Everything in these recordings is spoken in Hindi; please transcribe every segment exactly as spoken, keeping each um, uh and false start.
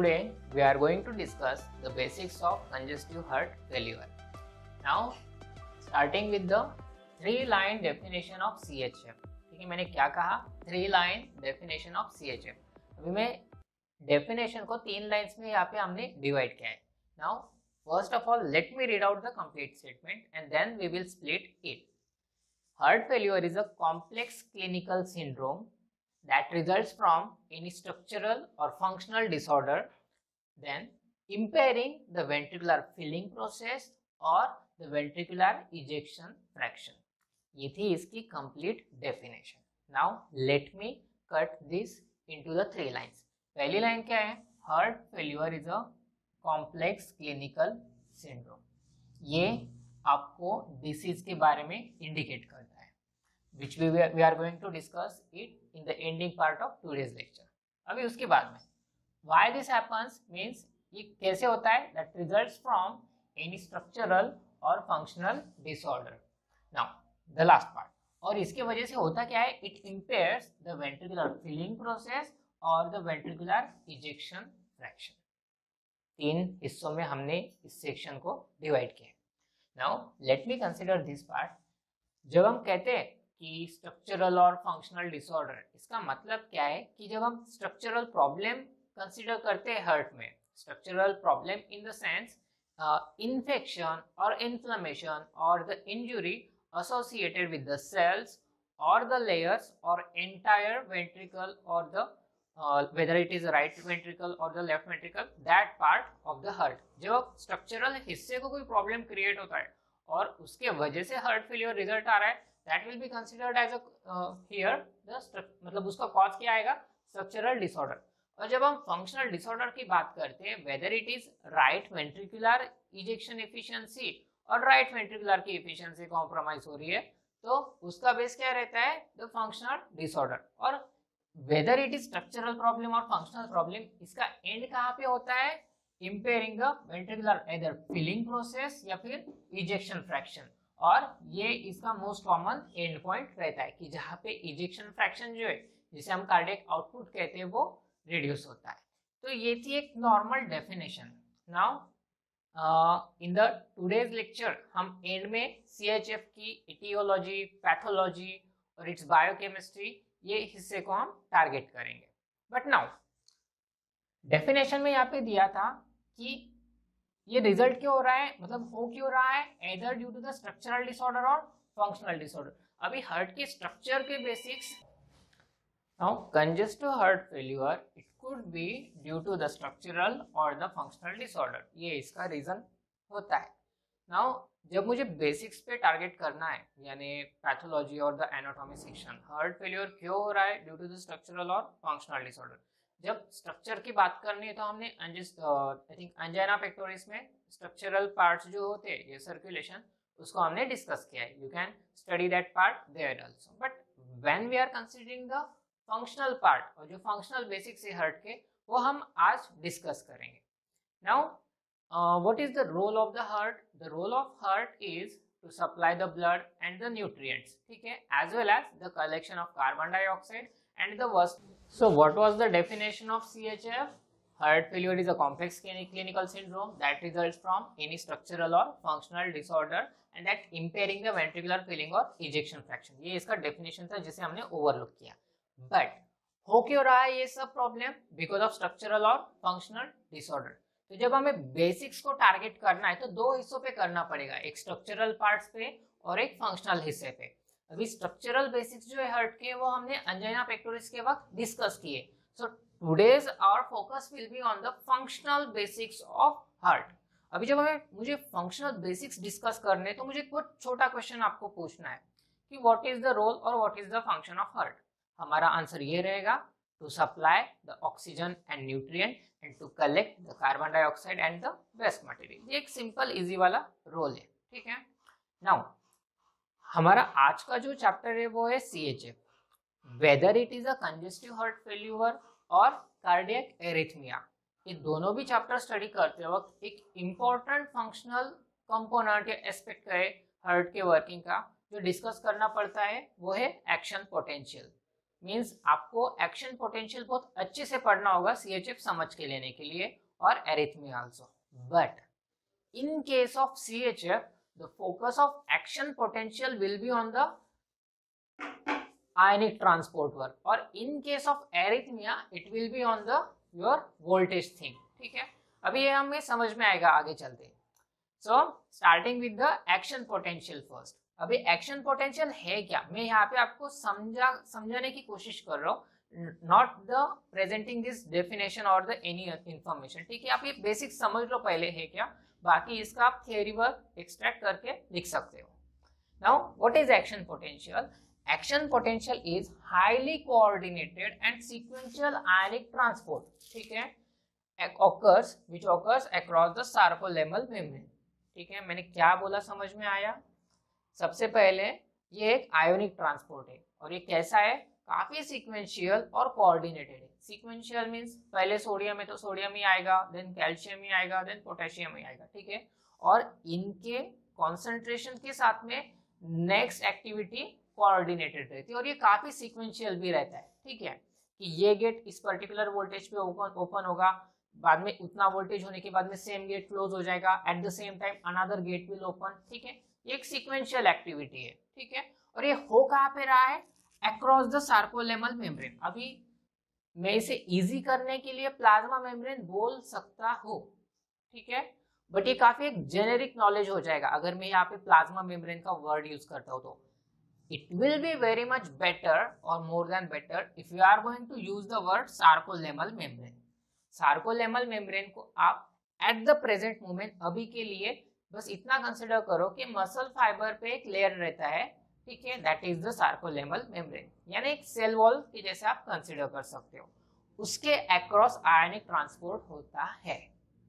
Today we are going to discuss the basics of congestive heart failure. Now starting with the three line definition of C H F. ठीक है, मैंने क्या कहा? Three line definition of C H F. अभी मैं डेफिनेशन को तीन लाइंस में यहाँ पे हमने डिवाइड किया है. Now first of all let me read out the complete statement and then we will split it. Heart failure is a complex clinical syndrome that results from any structural or functional disorder, then impairing the ventricular filling process or the ventricular ejection fraction. ये थी इसकी complete definition. Now let me cut this into the three lines. पहली लाइन क्या है? Heart failure is a complex clinical syndrome. ये आपको डिसीज के बारे में इंडिकेट करता है, which we we are going to discuss it in the ending part of today's lecture. अभी उसके बाद में why this happens means ये कैसे होता है? That results from any structural or functional disorder. Now the last part. और इसके वजह से होता क्या है? It impairs the ventricular filling process or the ventricular ejection fraction. तीन हिस्सों में हमने इस सेक्शन को डिवाइड किया. Now let me consider this part. जब हम कहते हैं कि स्ट्रक्चरल और फंक्शनल डिसऑर्डर, इसका मतलब क्या है कि जब हम स्ट्रक्चरल प्रॉब्लम कंसीडर करते हैं हार्ट में, structural problem in the sense infection और इन्फ्लेमेशन और the injury associated with the cells or the layers or entire ventricle or the uh, whether it is right ventricle or the left ventricle, that part of the heart. जब स्ट्रक्चरल हिस्से को कोई प्रॉब्लम क्रिएट होता है और उसके वजह से हार्ट फेलियर रिजल्ट आ रहा है, that will be considered as a uh, here the मतलब उसका कॉज क्या आएगा? Structural disorder. और जब हम फंक्शनल डिसऑर्डर की बात करते हैं, whether it is right ventricular ejection efficiency और राइट वेंट्रिकुलर की एफिशिएंसी कॉम्प्रोमाइज हो रही है, तो उसका बेस क्या रहता है? The functional disorder. और whether it is structural problem और फंक्शनल प्रॉब्लम, इसका एंड कहाँ पे होता है? Impairing the ventricular either filling process या फिर इजेक्शन फ्रैक्शन. और ये इसका मोस्ट कॉमन एंड पॉइंट रहता है कि जहाँ पे इजेक्शन फ्रैक्शन जो है, जिसे हम कार्डियक आउटपुट कहते हैं, वो रिड्यूस होता है. तो ये थी एक normal definition. Now in the today's lecture हम एंड में सीएचएफ की इटियोलॉजी, पैथोलॉजी और इट्स बायोकेमिस्ट्री, ये हिस्से को हम टारगेट करेंगे. बट नाउ डेफिनेशन में यहाँ पे दिया था कि ये रिजल्ट क्यों हो रहा है, मतलब हो क्यों रहा है? Either due to the structural disorder और फंक्शनल डिसऑर्डर. अभी हार्ट के स्ट्रक्चर के basics. Now congestive heart failure it could be due to the structural और द फंक्शनल डिसऑर्डर. ये इसका रीजन होता है. नाउ जब मुझे बेसिक्स पे टारगेट करना है, यानी पैथोलॉजी और the anatomy section, heart failure क्यों हो रहा है? ड्यू टू द स्ट्रक्चरल और फंक्शनल डिसऑर्डर. जब स्ट्रक्चर की बात करनी है तो हमने आई थिंक एंजाइना पेक्टोरिस में स्ट्रक्चरल पार्ट्स जो होते हैं, ये सर्कुलेशन, उसको हमने डिस्कस किया है. You can study that part there also. But when we are considering the functional part, और जो फंक्शनल बेसिक्स है हार्ट के, वो हम आज डिस्कस करेंगे. Now what is the role of the heart? The role of heart is to supply the blood and the nutrients, ठीक है, as well as the collection of carbon dioxide and the worst. So what was the definition of C H F? Heart failure is a complex clinical syndrome that results from any structural or functional disorder and that impairing the ventricular filling or ejection fraction. ये इसका definition था जिसे हमने overlook किया. But हो क्यों रहा है ये सब प्रॉब्लम? Because of structural और functional disorder. तो जब हमें बेसिक्स को टारगेट करना है तो दो हिस्सों पे करना पड़ेगा, एक स्ट्रक्चरल पार्ट्स पे और एक फंक्शनल हिस्से पे. अभी स्ट्रक्चरल बेसिक्स जो है हार्ट के, वो हमने एंजाइना पेक्टोरिस के वक्त डिस्कस किए. So today's our focus will be on the functional basics of heart. अभी जब हमें मुझे फंक्शनल बेसिक्स डिस्कस करने, तो मुझे बहुत छोटा क्वेश्चन आपको पूछना है कि व्हाट इज द रोल और what is the function of heart. हमारा आंसर ये रहेगा, to supply the oxygen and nutrient and to collect the carbon dioxide and the waste material. ये एक सिंपल इजी वाला रोल है, ठीक है. नाउ हमारा आज का जो चैप्टर है वो है C H F. Whether it is a congestive heart failure और कार्डियक एरिथमिया, ये दोनों भी चैप्टर स्टडी करते वक्त एक इम्पोर्टेंट फंक्शनल कंपोनेंट या एस्पेक्ट है हार्ट के वर्किंग का, जो डिस्कस करना पड़ता है, वो है एक्शन पोटेंशियल. मीन्स आपको एक्शन पोटेंशियल बहुत अच्छे से पढ़ना होगा सीएचएफ समझ के लेने के लिए और arrhythmia also. But in case of CHF the focus of action potential will be on the ionic transport work, और in case of arrhythmia it will be on the your voltage thing। ठीक है, अभी ये हमें समझ में आएगा आगे चलते। So starting with the action potential first. अभी एक्शन पोटेंशियल है क्या, मैं यहाँ पे आपको समझा समझाने की कोशिश कर रहा हूँ, not the presenting this definition और द एनी इंफॉर्मेशन। ठीक है, आप ये बेसिक समझ लो पहले है क्या, बाकी इसका आप थियरी वर्क एक्सट्रैक्ट करके लिख सकते हो। Now what is action potential? Action potential is highly coordinated and sequential ionic transport, ठीक है, occurs which occurs across the sarcolemmal membrane। ठीक है, मैंने क्या बोला समझ में आया? सबसे पहले ये एक आयोनिक ट्रांसपोर्ट है और ये कैसा है, काफी सीक्वेंशियल और कोऑर्डिनेटेड है। सीक्वेंशियल मींस पहले सोडियम है तो सोडियम ही आएगा, देन कैल्शियम ही आएगा, देन पोटेशियम ही आएगा। ठीक है, और इनके कॉन्सेंट्रेशन के साथ में नेक्स्ट एक्टिविटी कोऑर्डिनेटेड रहती है और ये काफी सीक्वेंशियल भी रहता है। ठीक है, कि ये गेट इस पर्टिकुलर वोल्टेज पे ओपन ओपन होगा, बाद में उतना वोल्टेज होने के बाद में सेम गेट क्लोज हो जाएगा, at the same time another gate will open. ठीक है, ये एक सीक्वेंशियल एक्टिविटी है। ठीक है, और ये हो कहाँ पे रहा है, अक्रॉस द सार्कोलेमल मेम्ब्रेन। अभी मैं इसे इजी करने के लिए प्लाज्मा मेम्ब्रेन बोल सकता हूँ। ठीक है, बट ये काफी एक जेनेरिक नॉलेज हो जाएगा अगर मैं यहाँ पे प्लाज्मा मेम्ब्रेन का वर्ड यूज करता हूँ तो। It will be very much better or more than better if you are going to use the word sarcolemmal membrane। sarcolemmal membrane को आप at the present moment अभी के लिए बस इतना कंसिडर करो कि मसल फाइबर पे एक लेयर रहता है। ठीक है, that is the sarcolemmal membrane, यानी एक सेल वॉल की जैसे आप कंसिडर कर सकते हो। उसके अक्रॉस आयनिक ट्रांसपोर्ट होता है।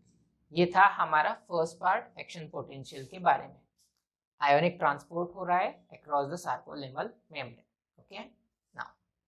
ये था हमारा फर्स्ट पार्ट एक्शन पोटेंशियल के बारे में। आयोनिक ट्रांसपोर्ट हो रहा है across the sarcolemmal membrane. Okay, now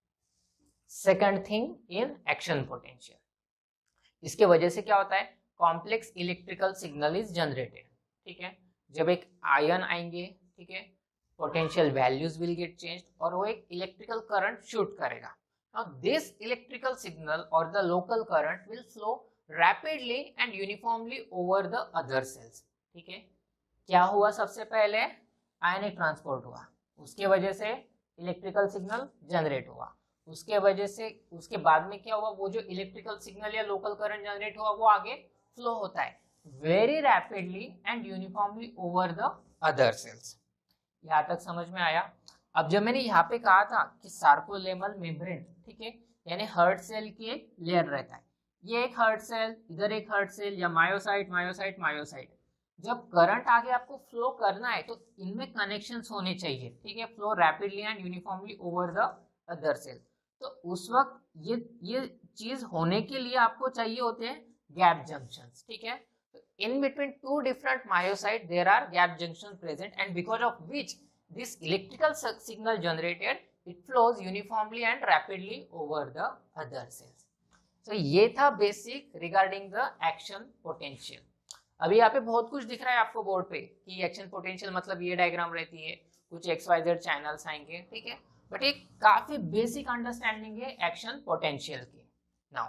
second thing in action potential, इसके वजह से क्या होता है, complex electrical signal is generated. ठीक है, जब एक आयन आएंगे, ठीक है, potential values will get changed और वो एक इलेक्ट्रिकल करंट शूट करेगा। नाउ दिस इलेक्ट्रिकल सिग्नल और the local current will flow rapidly and uniformly over the other cells. ठीक है, क्या हुआ, सबसे पहले आयनिक ट्रांसपोर्ट हुआ, उसके वजह से इलेक्ट्रिकल सिग्नल जनरेट हुआ, उसके वजह से उसके बाद में क्या हुआ, वो जो इलेक्ट्रिकल सिग्नल या लोकल करंट जनरेट हुआ वो आगे फ्लो होता है very rapidly and uniformly over the other cells. यहाँ तक समझ में आया? अब जब मैंने यहाँ पे कहा था कि सार्कोलेमल मेम्ब्रेन, ठीक है, यानी हर्ट सेल की एक लेयर रहता है, ये एक हर्ट सेल, इधर एक हर्ट सेल या मायोसाइट मायोसाइट मायोसाइट। जब करंट आगे आपको फ्लो करना है तो इनमें कनेक्शंस होने चाहिए। ठीक है, flow rapidly and uniformly over the other cell. तो उस वक्त ये ये चीज होने के लिए आपको चाहिए होते हैं गैप जंक्शंस। ठीक है, in between two different myocytes there are gap junctions present, and because of which this electrical signal generated it flows uniformly and rapidly over the other cells। so ये था basic regarding the action potential। अभी यहाँ पे बहुत कुछ दिख रहा है आपको बोर्ड पे कि एक्शन पोटेंशियल मतलब ये डायग्राम रहती है, कुछ एक्स वाई जेड चैनल्स आएंगे। ठीक है, बट एक काफी बेसिक अंडरस्टैंडिंग है एक्शन पोटेंशियल की। नाउ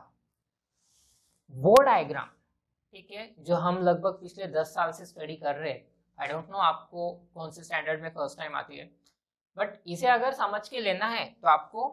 वो डायग्राम, ठीक है, जो हम लगभग पिछले दस साल से स्टडी कर रहे हैं, आई डोंट नो आपको कौन से स्टैंडर्ड में फर्स्ट टाइम आती है, बट इसे अगर समझ के लेना है तो आपको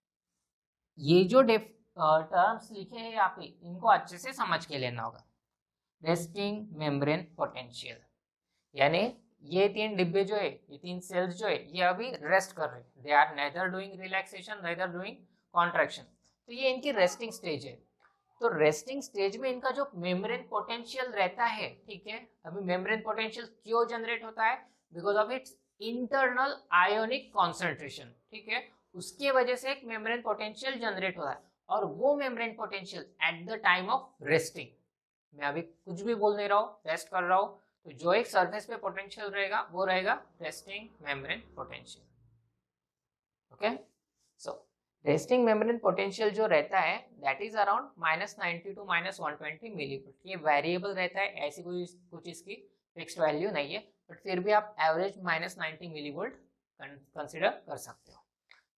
ये जो टर्म्स लिखे हैं यहाँ पे इनको अच्छे से समझ के लेना होगा। रेस्टिंग मेम्ब्रेन पोटेंशियल, यानी ये तीन डिब्बे जो है, ये तीन सेल्स जो है, ये अभी रेस्ट कर रहे हैं, they are neither doing relaxation neither doing contraction, तो ये इनकी रेस्टिंग स्टेज है। तो रेस्टिंग स्टेज में इनका जो मेम्ब्रेन पोटेंशियल रहता है, ठीक है, अभी मेम्ब्रेन पोटेंशियल क्यों जनरेट होता है, because of its internal ionic concentration. ठीक है, उसके वजह से एक मेम्ब्रेन पोटेंशियल जनरेट होता है, और वो membrane potential at the time of resting, मैं अभी कुछ भी बोल नहीं रहा हूँ, रेस्ट कर रहा हूँ, तो जो एक सरफेस पे पोटेंशियल रहेगा वो रहेगा resting membrane potential. Okay, so resting membrane potential जो रहता है that is around minus ninety to minus one twenty millivolt. ये वेरिएबल रहता है, ऐसी कोई कुछ इसकी फिक्स्ड वैल्यू नहीं है, बट फिर भी आप average minus ninety millivolt consider कर सकते हो।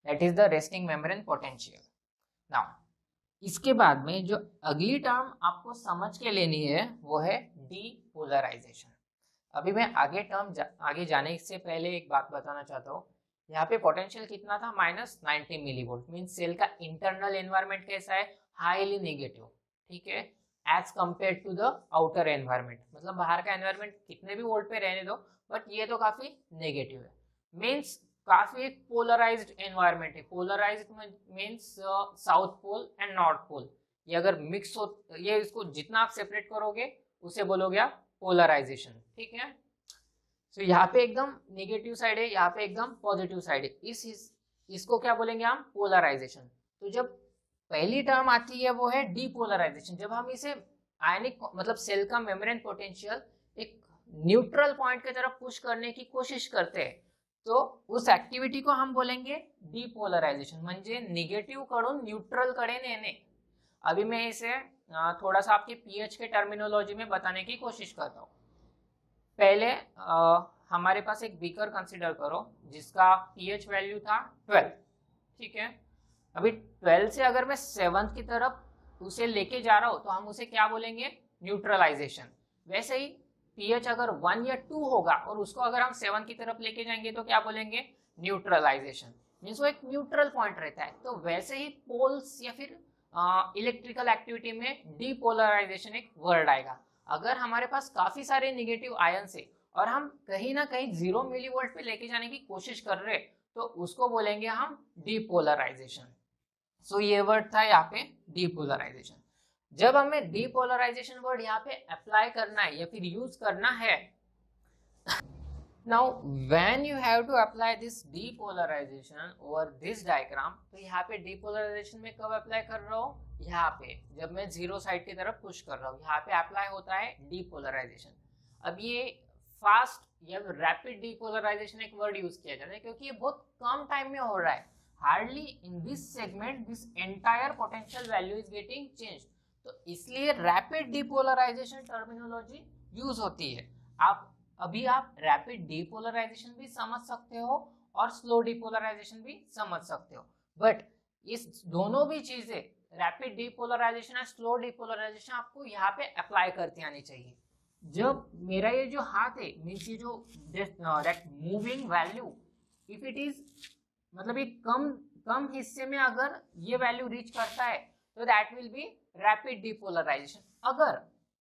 That is the resting membrane potential. Now इसके बाद में जो अगली टर्म आपको समझ के लेनी है वो है डीपोलराइजेशन। अभी मैं आगे टर्म जा, आगे जाने से पहले एक बात बताना चाहता हूँ। यहाँ पे पोटेंशियल कितना था, minus ninety millivolt, mean cell का इंटरनल एनवायरनमेंट कैसा है, हाईली नेगेटिव, ठीक है, as compare to the outer environment. मतलब बाहर का एनवायरनमेंट कितने भी वोल्ट पे रहने दो, बट ये तो काफी नेगेटिव है, मीन्स काफी एक पोलराइज्ड एनवायरनमेंट है। Polarized means south pole and north pole, ये अगर मिक्स हो, ये इसको जितना आप सेपरेट करोगे उसे बोलोगे आप पोलराइजेशन, ठीक है। तो so, यहाँ पे एकदम नेगेटिव साइड है, यहाँ पे एकदम पॉजिटिव साइड है, इस, इस इसको क्या बोलेंगे हम, पोलराइजेशन। तो जब पहली टर्म आती है वो है डीपोलराइजेशन, जब हम इसे आयनिक मतलब सेल का मेम्ब्रेन पोटेंशियल एक न्यूट्रल पॉइंट की तरफ पुश करने की कोशिश करते हैं, तो उस ऍक्टिव्हिटी को हम बोलेंगे डीपोलरायझेशन, म्हणजे निगेटिव्ह कडून न्यूट्रल कडे नेणे। अभी मैं इसे थोड़ा सा आपके पीएच के टर्मिनोलॉजी में बताने की कोशिश करता हूँ। पहले आ, हमारे पास एक बीकर कंसीडर करो जिसका पीएच वैल्यू था ट्वेल्व, ठीक है। अभी ट्वेल्व से अगर मैं सेवंथ की तरफ उसे लेके जा रहा हूँ तो हम उसे क्या बोलेंगे, न्यूट्रलाइजेशन। वैसे ही पीएच अगर वन या टू होगा और उसको अगर हम सेवन की तरफ लेके जाएंगे तो क्या बोलेंगे, न्यूट्रलाइजेशन, मीन्स वो एक न्यूट्रल पॉइंट रहता है। तो वैसे ही पोल्स या फिर इलेक्ट्रिकल एक्टिविटी में डीपोलराइजेशन एक वर्ड आएगा। अगर हमारे पास काफी सारे नेगेटिव आयन्स है और हम कहीं ना कहीं जीरो मिलीवोल्ट पे लेके जाने की कोशिश कर रहे हैं तो उसको बोलेंगे हम डीपोलराइजेशन। सो ये वर्ड था यहाँ पे डीपोलराइजेशन। जब हमें डीपोलराइजेशन वर्ड यहाँ पे अप्लाई करना है या फिर यूज करना है, now when you have to apply this depolarization over this diagram, तो यहाँ पे डीपोलराइजेशन में कब अप्लाई कर रहा हूँ, यहाँ पे जब मैं जीरो साइड की तरफ पुश कर रहा हूँ, यहाँ पे अप्लाई होता है डीपोलराइजेशन। अब ये फास्ट या रैपिड डीपोलराइजेशन एक वर्ड यूज किया जाता है क्योंकि ये बहुत कम टाइम में हो रहा है। Hardly in this segment this entire potential value is getting changed, तो इसलिए रैपिड डीपोलराइजेशन टर्मिनोलॉजी यूज होती है। आप अभी आप रैपिड डीपोलराइजेशन भी समझ सकते हो और स्लो डीपोलराइजेशन भी समझ सकते हो, बट इस दोनों भी चीजें रैपिड डीपोलराइजेशन और स्लो डीपोलराइजेशन आपको यहाँ पे अप्लाई करती आनी चाहिए। जब मेरा ये जो हाथ है, मीन्स ये जो moving value, if it is मतलब ये कम कम हिस्से में अगर ये वैल्यू रीच करता है तो that will be rapid depolarization. अगर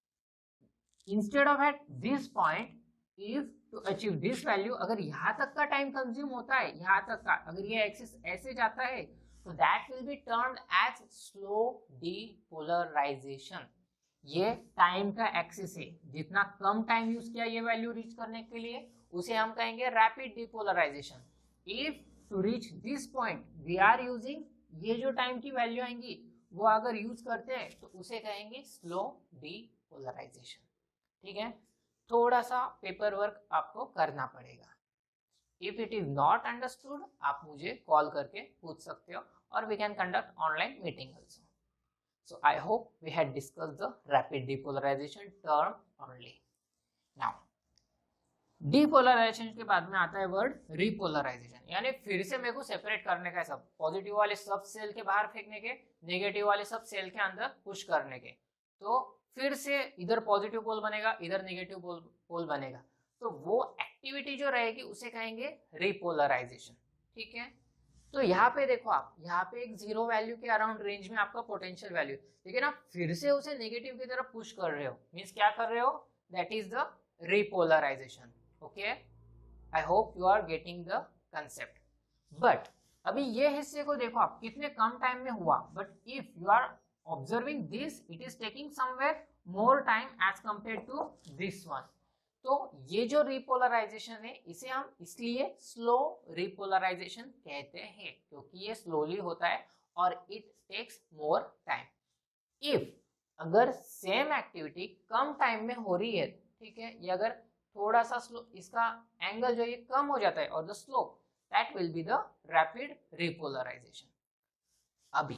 instead of at this point, if to achieve this value, अगर यहाँ तक का टाइम कंज्यूम होता है, यहाँ तक का अगर ये एक्सिस ऐसे जाता है तो that will be turned as slow depolarization. ये टाइम का एक्सिस है, जितना कम टाइम यूज किया ये वैल्यू रीच करने के लिए उसे हम कहेंगे rapid depolarization. If to reach this point we are using, ये जो टाइम की वैल्यू आएंगी वो अगर यूज करते हैं तो उसे कहेंगे स्लो डीपोलराइजेशन, ठीक है। थोड़ा सा पेपर वर्क आपको करना पड़ेगा। If it is not understood आप मुझे कॉल करके पूछ सकते हो और we can conduct online meeting also. So I hope we had discussed the rapid depolarization term only. Now, depolarization के बाद में आता है वर्ड repolarization, यानी फिर से मेरे को सेपरेट करने का है, सब पॉजिटिव वाले सब सेल के बाहर फेंकने के, नेगेटिव वाले सब सेल के अंदर पुश करने के। तो फिर से इधर पॉजिटिव पोल बनेगा, इधर नेगेटिव पोल पोल बनेगा, तो वो एक्टिविटी जो रहेगी उसे कहेंगे रिपोलराइजेशन, ठीक है। तो यहाँ पे देखो आप, यहाँ पे एक जीरो वैल्यू के अराउंड रेंज में आपका पोटेंशियल वैल्यू, लेकिन आप फिर से उसे नेगेटिव की तरफ पुश कर रहे हो, मींस क्या कर रहे हो, that is the repolarization. Okay, I hope you are getting the concept. But अभी ये हिस्से को देखो आप, कितने कम टाइम में हुआ, but if you are observing this it is taking somewhere more time as compare to this one. तो ये जो रिपोलराइजेशन है इसे हम इसलिए स्लो रिपोलराइजेशन कहते हैं क्योंकि ये स्लोली होता है और it takes more time. If अगर सेम एक्टिविटी कम टाइम में हो रही है, ठीक है, ये अगर थोड़ा सा स्लो, इसका एंगल जो ये कम हो जाता है और the slope, that will be the rapid repolarization. अभी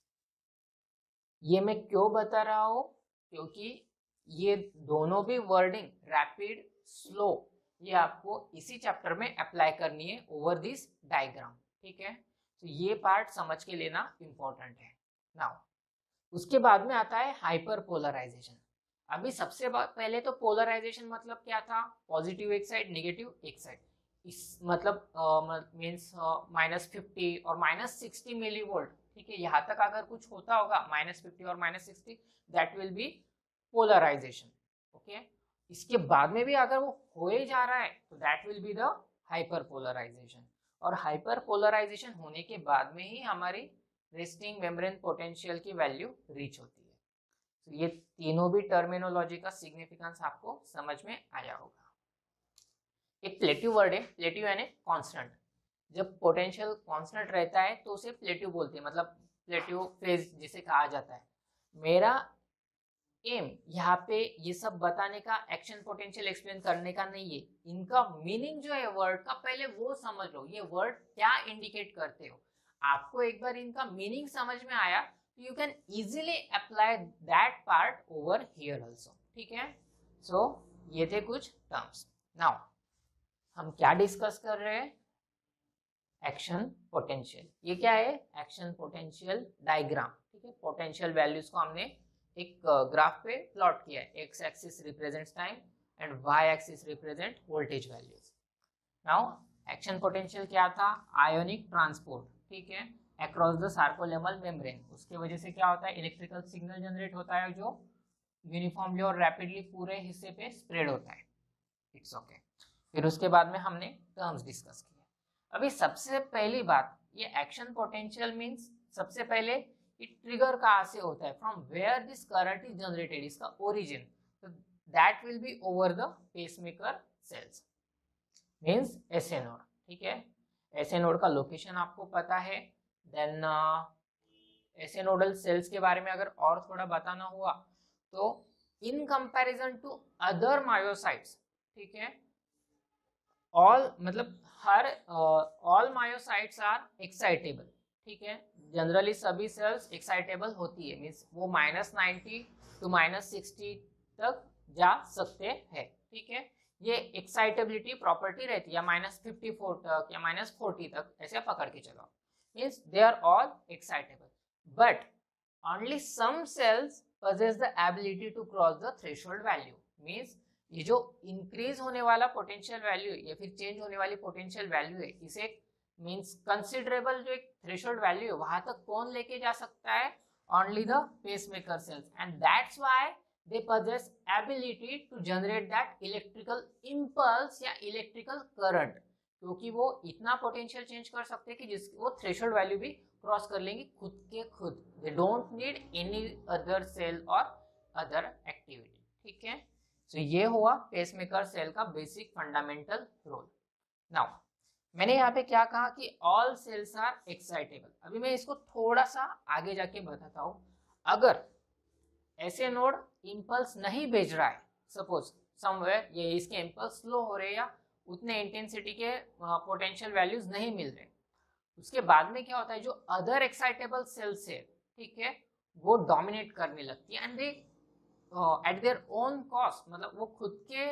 ये मैं क्यों बता रहा हूं, क्योंकि ये दोनों भी वर्डिंग रैपिड स्लो ये आपको इसी चैप्टर में अप्लाई करनी है ओवर दिस डायग्राम, ठीक है। तो ये पार्ट समझ के लेना इंपॉर्टेंट है। नाउ उसके बाद में आता है हाइपर पोलराइजेशन। अभी सबसे पहले तो पोलराइजेशन मतलब क्या था, पॉजिटिव एक साइड नेगेटिव एक साइड। इस मतलब मीन्स माइनस फिफ्टी और माइनस सिक्सटी मिली वोल्ट, ठीक है, यहाँ तक अगर कुछ होता होगा माइनस फिफ्टी और minus sixty, that will be polarization. Okay, इसके बाद में भी अगर वो हो ही जा रहा है तो that will be the hyperpolarization. और हाइपर पोलराइजेशन होने के बाद में ही हमारी रेस्टिंग मेम्ब्रेन पोटेंशियल की वैल्यू रीच होती है। तो ये तीनों भी टर्मिनोलॉजी का सिग्निफिकेंस आपको समझ में आया होगा। एक प्लेटिव वर्ड है, प्लेटिव यानी कांस्टेंट। जब पोटेंशियल कांस्टेंट रहता है तो उसे प्लेटिव बोलते हैं, मतलब प्लेटिव फेज जिसे कहा जाता है। मेरा एम यहाँ पे ये सब बताने का, एक्शन पोटेंशियल एक्सप्लेन करने का नहीं है। इनका मीनिंग जो है वर्ड का, पहले वो समझ लो, ये वर्ड क्या इंडिकेट करते हो। आपको एक बार इनका मीनिंग समझ में आया तो you can easily apply that part over here also, ठीक है। सो so, ये थे कुछ टर्म्स। नाउ हम क्या डिस्कस कर रहे हैं, एक्शन पोटेंशियल। ये क्या है, एक्शन पोटेंशियल डायग्राम, ठीक है। पोटेंशियल वैल्यूज को हमने एक ग्राफ पे प्लॉट किया है। X axis represents time and Y axis represent voltage values. Now action potential क्या था, आयोनिक ट्रांसपोर्ट, ठीक है, अक्रॉस द सार्कोलेमल मेम्ब्रेन। उसके वजह से क्या होता है, इलेक्ट्रिकल सिग्नल जनरेट होता है जो यूनिफॉर्मली और रैपिडली पूरे हिस्से पे स्प्रेड होता है। It's okay. फिर उसके बाद में हमने टर्म्स डिस्कस किए। अभी सबसे पहली बात, ये एक्शन पोटेंशियल मींस सबसे पहले ये ट्रिगर कहाँ से होता है, from where this current is generated, इसका ओरिजिन। तो that will be over the pacemaker cells, means SA node, ठीक है। एसए नोड का लोकेशन आपको पता है। देन एसए नोडल सेल्स के बारे में अगर और थोड़ा बताना हुआ तो in comparison to other myocytes, ठीक है, ऑल मतलब हर ऑल मायोसाइट्स आर एक्साइटेबल, ठीक है। जनरली सभी सेल्स एक्साइटेबल होती है, मींस वो minus ninety to minus sixty तक जा सकते हैं, ठीक है। ये एक्साइटेबिलिटी प्रॉपर्टी रहती है, या माइनस फिफ्टी फोर तक या माइनस फोर्टी तक ऐसे पकड़ के चलो, means they are all excitable. But only some cells possess the ability to cross the threshold value, means ये जो इंक्रीज होने वाला पोटेंशियल वैल्यू है या फिर चेंज होने वाली पोटेंशियल वैल्यू है, इसे मीन्स कंसिडरेबल जो एक थ्रेशोल्ड वैल्यू है वहां तक कौन लेके जा सकता है, only the pacemaker cells. And that's why they possess ability to generate that electrical impulse या इलेक्ट्रिकल करंट, क्योंकि वो इतना पोटेंशियल चेंज कर सकते हैं कि जिस वो थ्रेशोल्ड वैल्यू भी क्रॉस कर लेंगे खुद के खुद। They don't need any other cell और अदर एक्टिविटी, ठीक है। सो so, ये हुआ पेसमेकर सेल का बेसिक फंडामेंटल रोल। नाउ मैंने यहाँ पे क्या कहा कि ऑल सेल्स आर एक्साइटेबल। अभी मैं इसको थोड़ा सा आगे जाके बताता हूँ। अगर ऐसे नोड इंपल्स नहीं भेज रहा है, सपोज समवेयर ये इसके इंपल्स स्लो हो रहे हैं या उतने इंटेंसिटी के पोटेंशियल वैल्यूज नहीं मिल रहे, उसके बाद में क्या होता है, जो अदर एक्साइटेबल सेल्स है, ठीक है, वो डोमिनेट करने लगती है and they at their own cost, मतलब वो खुद के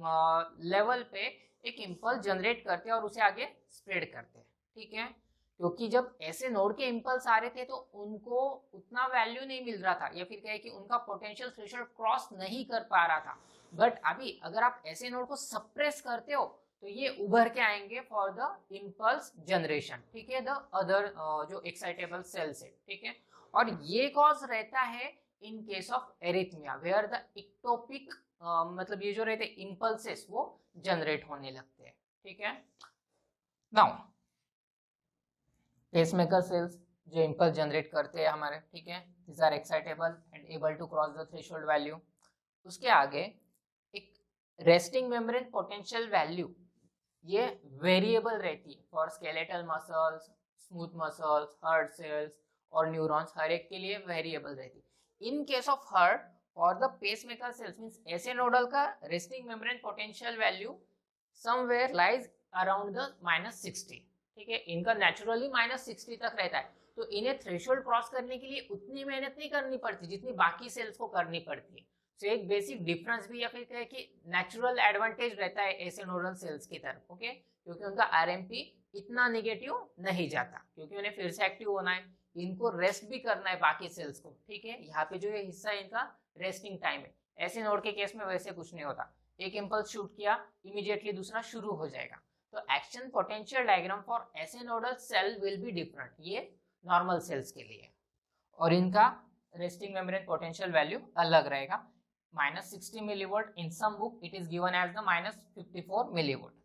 लेवल uh, पे एक इंपल्स जनरेट करते हैं और उसे आगे स्प्रेड करते हैं, ठीक है। क्योंकि जब ऐसे नोड के इंपल्स आ रहे थे तो उनको उतना वैल्यू नहीं मिल रहा था, या फिर कहे कि उनका पोटेंशियल थ्रेशोल्ड क्रॉस नहीं कर पा रहा था। बट अभी अगर आप ऐसे नोड को सप्रेस करते हो तो ये उभर के आएंगे फॉर द इंपल्स जनरेशन, ठीक है, द अदर जो एक्साइटेबल सेल्स है, ठीक है। और ये कॉज रहता है in case of arrhythmia where the ectopic मतलब ये जो रहते इंपल्सेस वो जनरेट होने लगते हैं, ठीक है। नाउ पेसमेकर सेल्स जो इंपल्स जनरेट करते हैं हमारे, ठीक है, this are excitable and able to cross the threshold value. उसके आगे एक रेस्टिंग मेम्ब्रेन पोटेंशियल वैल्यू, ये वेरिएबल रहती है for skeletal muscles, smooth muscles, heart cells और न्यूरॉन्स, हर एक के लिए वेरिएबल रहती है। In case of heart for the pacemaker cells means SA nodal का resting membrane potential value somewhere lies around the minus sixty, ठीक है। इनका नेचुरली माइनस सिक्सटी तक रहता है, तो इन्हें थ्रेशोल्ड क्रॉस करने के लिए उतनी मेहनत नहीं करनी पड़ती जितनी बाकी सेल्स को करनी पड़ती है। तो एक बेसिक डिफरेंस भी या फिर कहे कि नेचुरल एडवांटेज रहता है ऐसे नोडल सेल्स की तरफ, ओके, क्योंकि उनका आरएमपी इतना नेगेटिव नहीं जाता, क्योंकि उन्हें फिर से एक्टिव होना है, इनको रेस्ट भी करना है बाकी सेल्स को, ठीक है। यहाँ पे जो ये हिस्सा है इनका रेस्टिंग टाइम है। ऐसे नोड के केस में वैसे कुछ नहीं होता, एक इंपल्स शूट किया इमीडिएटली दूसरा शुरू हो जाएगा। तो action potential diagram for SA nodal cell will be different, ये नॉर्मल सेल्स के लिए, और इनका रेस्टिंग मेम्ब्रेन पोटेंशियल वैल्यू अलग रहेगा, minus sixty millivolt. In some book it is given as the minus fifty four millivolt.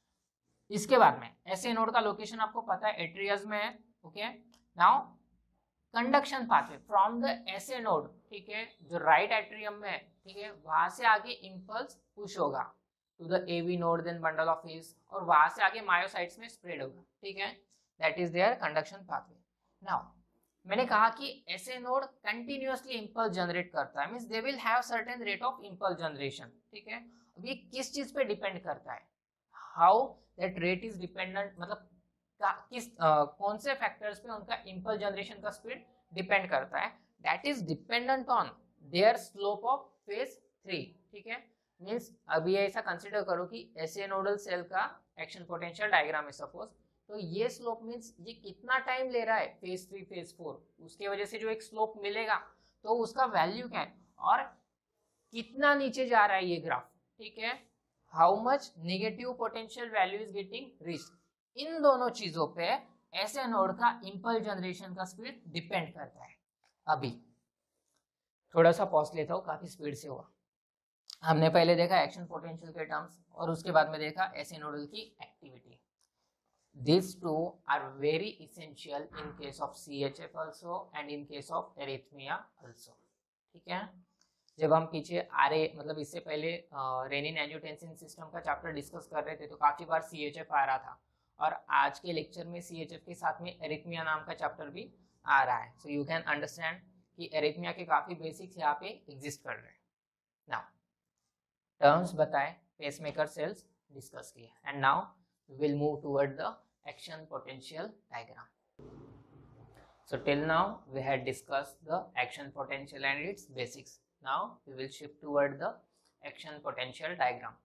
इसके बाद में ऐसे नोड का लोकेशन आपको पता है, एट्रियस में है, okay. Now conduction pathway from the SA node, ठीक है, जो राइट एट्रियम में है, ठीक है, वहां से आगे इंपल्स पुश होगा to the AV node, then bundle of His, और वहां से आगे मायोसाइट्स में स्प्रेड होगा, ठीक है। That is their conduction pathway. Now मैंने कहा कि ऐसे नोड कंटिन्यूअसली इंपल्स जनरेट करता है, means they will have certain rate of impulse generation, ठीक है। अब ये किस चीज पे डिपेंड करता है, how that rate is dependent, मतलब किस uh, कौन से फैक्टर्स पे उनका इंपल्स जनरेशन का स्पीड डिपेंड करता है, that is dependent on their slope of phase three, ठीक है। मींस अभी ऐसा कंसीडर करो कि ऐसे नोडल सेल का एक्शन पोटेंशियल डायग्राम है सपोज, तो ये स्लोप मींस ये कितना टाइम ले रहा है फेज थ्री फेज फोर, उसके वजह से जो एक स्लोप मिलेगा तो उसका वैल्यू क्या है, और कितना नीचे जा रहा है ये ग्राफ, ठीक है, how much negative potential value is getting reached. इन दोनों चीजों पे ऐसे नोड का इंपल्स जनरेशन का स्पीड डिपेंड करता है। अभी थोड़ा सा पॉज लेता हूँ, काफी स्पीड से हुआ। हमने पहले देखा एक्शन पोटेंशियल के टर्म्स, और उसके बाद में देखा ऐसे नोडल की activity. These two are very essential in case of C H F also and in case of arrhythmia also, ठीक है। जब हम पीछे आर ए मतलब इससे पहले रेनिन एंजियोटेंसिन सिस्टम का चैप्टर डिस्कस कर रहे थे तो काफी बार सी एच एफ आ रहा था, और आज के लेक्चर में सी एच एफ के साथ में एरिथमिया नाम का चैप्टर भी आ रहा है। सो यू कैन अंडरस्टैंड कि एरिथमिया के काफी बेसिक्स यहाँ पे एग्जिस्ट कर रहे हैं। नाउ टर्म्स बताए, पेसमेकर सेल्स डिस्कस किए, and now we will move toward the action potential diagram. So till now we had discussed the action potential and its basics. Now we will shift toward the action potential diagram.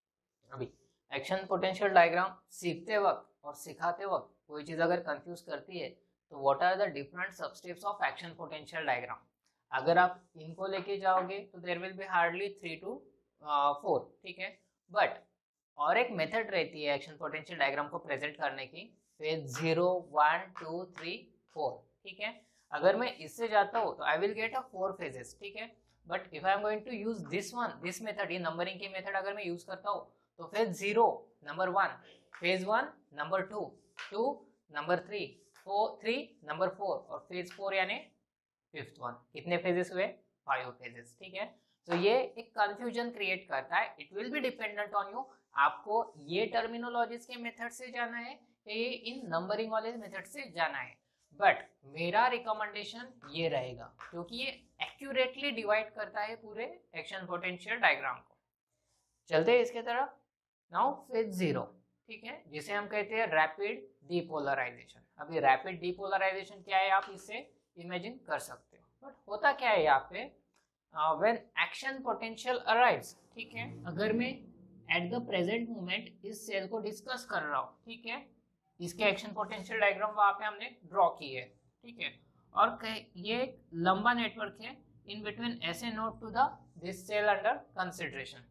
अभी action potential diagram सीखते वक्त और सिखाते वक्त कोई चीज अगर कंफ्यूज करती है तो what are the different substeps of action potential diagram? अगर आप इनको लेके जाओगे तो there will be hardly three to four, ठीक है, but और एक मेथड रहती है एक्शन पोटेंशियल डायग्राम को प्रेजेंट करने की, phase zero one two three four, ठीक है। अगर मैं इससे जाता हूँ तो I will get a four phases, ठीक है, but if I am going to use this one, this method, ये नंबरिंग की मेथड अगर मैं यूज करता हूँ तो phase zero number one, phase one number two, two number three, four three number four, और फेज फोर यानी फिफ्थ वन। कितने फेजेस हुए? फाइव फेजेस, ठीक है। तो ये एक कंफ्यूजन क्रिएट करता है, it will be dependent on you, आपको ये टर्मिनोलॉजीज के मेथड से जाना है ये इन नंबरिंग वाले मेथड से जाना है, बट मेरा रिकमेंडेशन ये रहेगा क्योंकि ये एक्यूरेटली डिवाइड करता है पूरे एक्शन पोटेंशियल डायग्राम को। चलते हैं इसके तरफ। नाउ फेज जीरो, ठीक है, जिसे हम कहते हैं रैपिड डीपोलराइजेशन। अभी रैपिड डीपोलराइजेशन क्या है आप इससे इमेजिन कर सकते हो, बट होता क्या है यहाँ पे, व्हेन एक्शन पोटेंशियल अराइव्स, ठीक है, अगर मैं एट द प्रेजेंट मोमेंट इस सेल को डिस्कस कर रहा हूँ, ठीक है, इसके एक्शन पोटेंशियल डायग्राम वहां पे हमने ड्रॉ की है, ठीक है, और ये एक लंबा नेटवर्क है in between SA node to the this cell under consideration.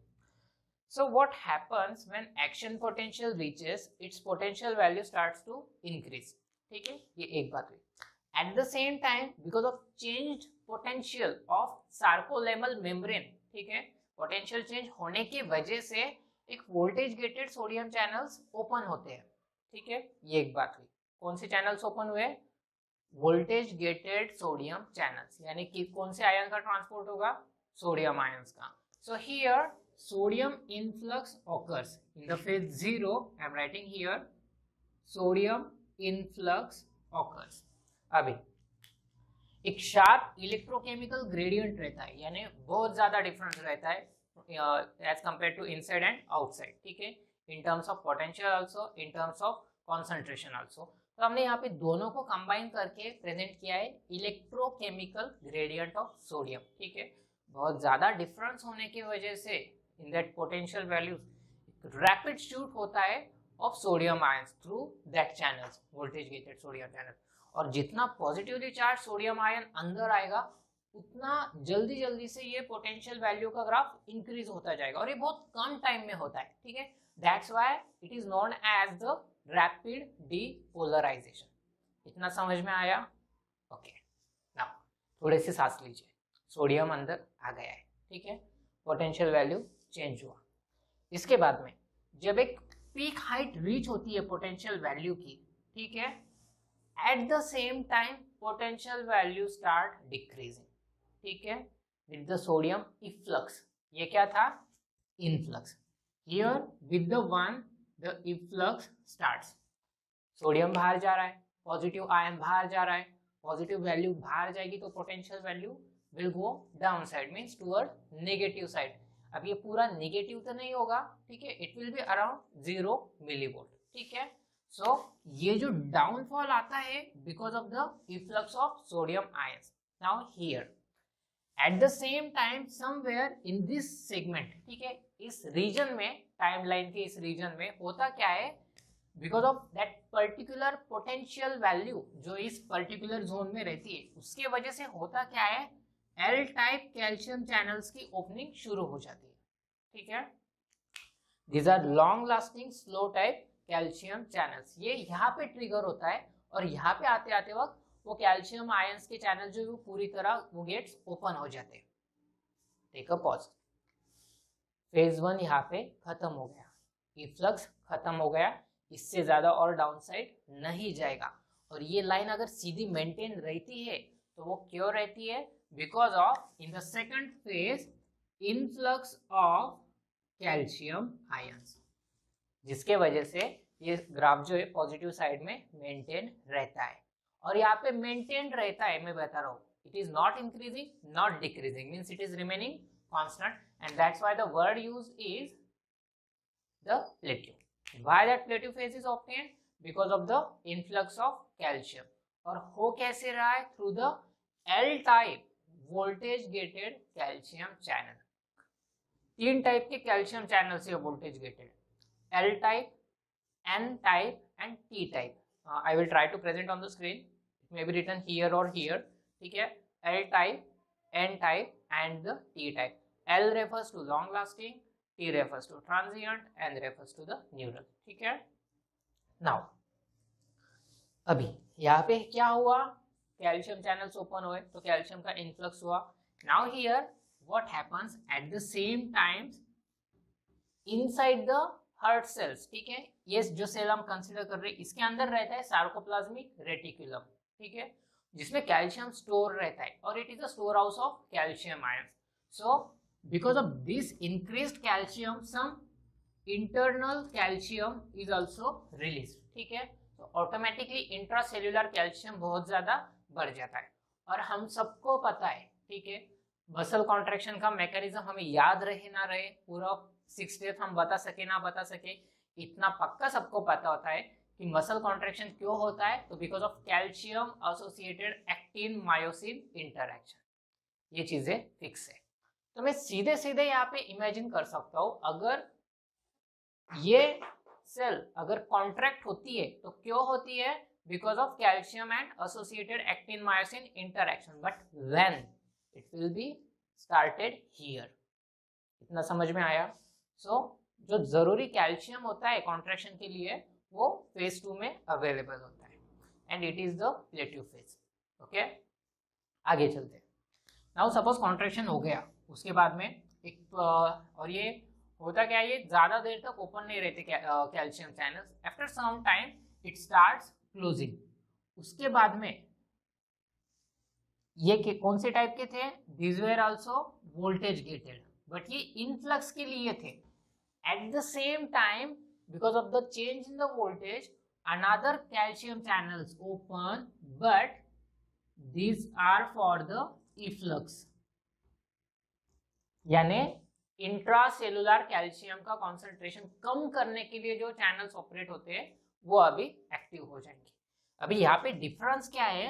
So what happens when action potential reaches its potential value starts to increase, ठीक है, ये एक बात हुई। At the same time because of changed potential of sarcolemmal membrane, ठीक है, पोटेंशियल चेंज होने की वजह से एक voltage gated sodium channels open होते हैं, ठीक है, ये एक बात हुई। कौन से चैनल्स ओपन हुए? वोल्टेज गेटेड सोडियम चैनल्स, यानी कि कौन से आयन का ट्रांसपोर्ट होगा? सोडियम आयंस का। So here sodium influx occurs in the phase zero, I am writing here sodium influx occurs. अभी एक शार्प इलेक्ट्रोकेमिकल ग्रेडियंट रहता है, यानी बहुत ज्यादा डिफरेंस रहता है as compare to inside and outside, ठीक है, in terms of potential also, in terms of concentration also. तो हमने यहाँ पे दोनों को कंबाइन करके प्रेजेंट किया है इलेक्ट्रोकेमिकल ग्रेडियंट ऑफ सोडियम, ठीक है। बहुत ज्यादा डिफरेंस होने की वजह से in that potential values rapid shoot होता है of sodium ions through that channels, voltage gated sodium channel. और जितना पॉजिटिवली चार्ज सोडियम आयन अंदर आएगा उतना जल्दी जल्दी से ये पोटेंशियल वैल्यू का ग्राफ इंक्रीज होता जाएगा, और ये बहुत कम टाइम में होता है, ठीक है। That's why it is known as the rapid depolarization. इतना समझ में आया? ओके, नाउ थोड़े से सांस लीजिए। सोडियम अंदर आ गया है, ठीक है, पोटेंशियल वैल्यू चेंज हुआ। इसके बाद में जब एक पीक हाइट रीच होती है पोटेंशियल वैल्यू की, ठीक है, at the same time potential value start decreasing, ठीक है, विद द सोडियम इफ्लक्स। ये क्या था? Influx. Here with the one the efflux starts. Sodium बाहर जा रहा है, पॉजिटिव आयन बाहर जा रहा है, पॉजिटिव वैल्यू बाहर जाएगी तो potential value will go down side, means toward negative side. अब ये पूरा नेगेटिव तो नहीं होगा, ठीक है, it will be around zero millivolt, ठीक है। सो so, ये जो डाउनफॉल आता है because of the efflux of sodium ions. Now here at the same time somewhere in this segment, ठीक है, इस रीजन में, टाइमलाइन के इस रीजन में होता क्या है, because of that particular potential value जो इस पर्टिकुलर जोन में रहती है, उसके वजह से होता क्या है, एल टाइप कैल्शियम चैनल्स की ओपनिंग शुरू हो जाती है, ठीक है। These are long lasting slow type calcium channels. ये यहाँ पे ट्रिगर होता है और यहाँ पे आते आते वक्त वो कैल्शियम आयंस के चैनल जो वो पूरी तरह वो गेट्स ओपन हो जाते हैं। Take a pause. Phase one यहाँ पे खत्म हो गया, इफ्लक्स खत्म हो गया, इससे ज्यादा और डाउन साइड नहीं जाएगा। और ये लाइन अगर सीधी मेंटेन रहती है तो वो क्यों रहती है? Because of in the second phase influx of calcium ions, जिसके वजह से ये ग्राफ जो है पॉजिटिव साइड में मेंटेन रहता है। और यहाँ पे मेंटेन रहता है, मैं बता रहा हूँ, it is not increasing not decreasing, means it is remaining constant, and that's why the word used is the plateau. Why that plateau phase is obtained? Because of the influx of calcium. और हो कैसे रहा है? Through the L type voltage gated calcium channel. तीन टाइप के कैल्शियम चैनल से voltage gated, L type, N type and T type. I will try to present on the screen, it may be written here और हियर, ठीक है। L type, N type and the T type. L refers to long lasting, T refers to transient, N refers to the neutral, ठीक है। नाउ अभी यहाँ पे क्या हुआ? कैल्शियम चैनल्स ओपन हुए तो कैल्शियम का इनफ्लक्स हुआ। Now here what happens at the same time inside the heart cells, ठीक है, ये जो सेल हम कंसीडर कर रहे हैं इसके अंदर रहता है सार्कोप्लाज्मिक रेटिकुलम, ठीक है, जिसमें कैल्शियम स्टोर रहता है और it is the store house of calcium ions. So because of this increased calcium some internal calcium is also release, ठीक है। तो ऑटोमेटिकली इंट्रासेल्युलर कैल्शियम बहुत ज्यादा बढ़ जाता है। और हम सबको पता है, ठीक है, मसल कॉन्ट्रैक्शन का मैकेनिज्म हमें याद रहे ना रहे, पूरा सिक्स डेथ हम बता सके ना बता सके, इतना पक्का सबको पता होता है कि मसल कॉन्ट्रैक्शन क्यों होता है, तो because of calcium associated actin myosin interaction. ये चीजें फिक्स है। तो मैं सीधे सीधे यहाँ पे इमेजिन कर सकता हूँ, अगर ये सेल अगर कॉन्ट्रैक्ट होती है तो क्यों होती है? Because of calcium and associated actin myosin interaction, but when it will be started here. इतना समझ में आया? सो so, जो जरूरी कैल्शियम होता है कॉन्ट्रैक्शन के लिए वो फेज टू में अवेलेबल होता है, and it is the plateau phase, okay. आगे चलते हैं। नाउ सपोज कॉन्ट्रैक्शन हो गया, उसके बाद में एक और ये होता क्या है, ये ज्यादा देर तक ओपन नहीं रहते calcium channels, after some time it starts closing. उसके बाद में ये के, कौन से टाइप के थे? These were also voltage gated, but ये इनफ्लक्स के लिए थे। At the same time because of the change in the voltage another calcium channels open, but these are for the efflux, यानी इंट्रासेलुलर कैल्शियम का कॉन्सेंट्रेशन कम करने के लिए जो चैनल्स ऑपरेट होते हैं वो अभी एक्टिव हो जाएंगे। अभी यहाँ पे डिफरेंस क्या है?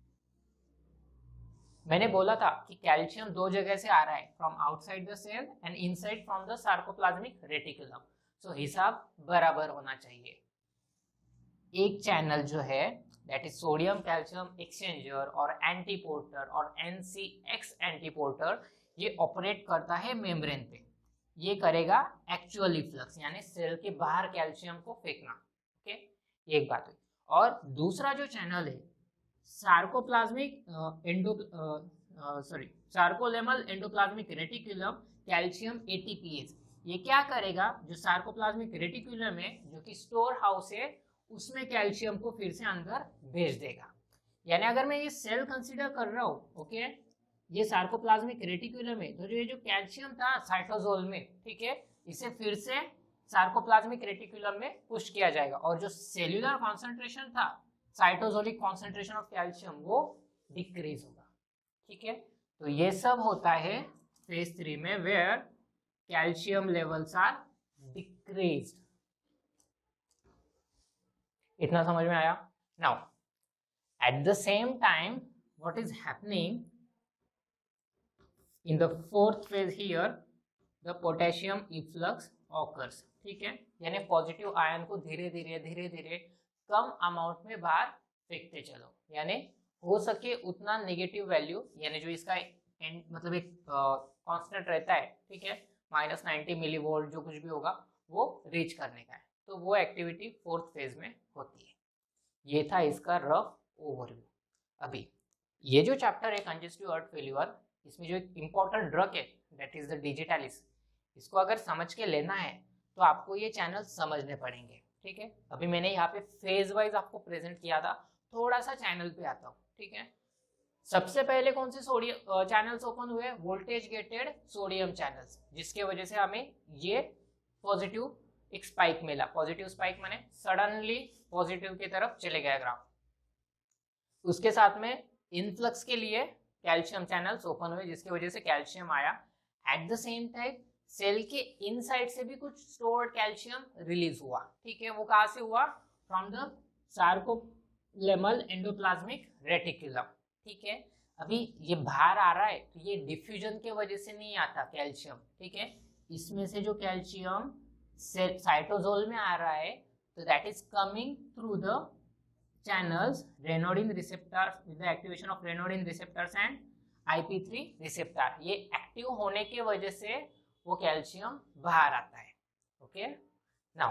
मैंने बोला था कि कैल्शियम दो जगह से आ रहा है, from outside the cell and inside from the sarcoplasmic reticulum. So हिसाब बराबर होना चाहिए। एक चैनल जो है that is sodium calcium exchanger और एंटीपोर्टर और एन सी एक्स एंटीपोर्टर, ये ऑपरेट करता है मेम्ब्रेन पे। ये करेगा एक्चुअल इफ्लक्स यानी सेल के बाहर कैल्शियम को फेंकना। ओके, ये एक बात हुई। और दूसरा जो चैनल है sarcoplasmic endo sorry sarcolemmal endoplasmic reticulum calcium ATPase, ये क्या करेगा, जो सार्कोप्लाज्मिक रेटिकुलम है जो कि स्टोर हाउस है, उसमें कैल्शियम को फिर से अंदर भेज देगा। यानी अगर मैं ये सेल कंसीडर कर रहा हूँ, ओके, ये सार्कोप्लाज्मिक रेटिकुलम है, तो जो ये जो कैल्शियम था साइटोसोल में, ठीक है, इसे फिर से सार्कोप्लाज्मिक रेटिकुलम में पुश किया जाएगा और जो सेल्यूलर कॉन्सेंट्रेशन था, साइटोसोलिक कॉन्सेंट्रेशन ऑफ कैल्शियम, वो डिक्रीज होगा। ठीक है, तो ये सब होता है फेज थ्री में, where calcium levels are decreased. इतना समझ में आया? Now at the same time what is happening in the fourth phase here, the potassium efflux occurs. ठीक है, यानी पॉजिटिव आयन को धीरे धीरे धीरे धीरे कम अमाउंट में बाहर फेंकते चलो, यानी हो सके उतना नेगेटिव वैल्यू, यानी जो इसका एंड मतलब एक कांस्टेंट रहता है, ठीक है, माइनस नाइन्टी मिली वोल्ट जो कुछ भी होगा वो रीच करने का है। तो वो एक्टिविटी फोर्थ फेज में होती है। ये था इसका रफ ओवरव्यू। अभी ये जो चैप्टर है कंजेस्टिव हार्ट फेल्यूर, इसमें जो एक इम्पॉर्टेंट ड्रग है दैट इज द डिजिटलिस, इसको अगर समझ के लेना है तो आपको ये चैनल समझने पड़ेंगे। ठीक है, अभी मैंने यहाँ पे फेज वाइज आपको प्रेजेंट किया था, थोड़ा सा चैनल पे आता हूँ। ठीक है, सबसे पहले कौन से सोडियम चैनल्स ओपन हुए? वोल्टेज गेटेड सोडियम चैनल्स, जिसके वजह से हमें ये पॉजिटिव एक स्पाइक मिला। पॉजिटिव स्पाइक माने सडनली पॉजिटिव की तरफ चले गया ग्राफ। उसके साथ में इनफ्लक्स के लिए कैल्शियम चैनल्स ओपन हुए, जिसकी वजह से कैल्शियम आया। At the same time cell के इनसाइड से भी कुछ स्टोर्ड कैल्शियम रिलीज हुआ। ठीक है, वो कहाँ से हुआ? From the sarcolemmal endoplasmic reticulum. ठीक है, अभी ये बाहर आ रहा है तो ये डिफ्यूजन के वजह से नहीं आता कैल्शियम। ठीक है, इसमें से जो कैल्शियम साइटोसोल में आ रहा है तो that is coming through the channels renin receptors with the activation of renin receptors and I P three receptor. ये एक्टिव होने की वजह से वो कैल्शियम बाहर आता है। ओके, नाउ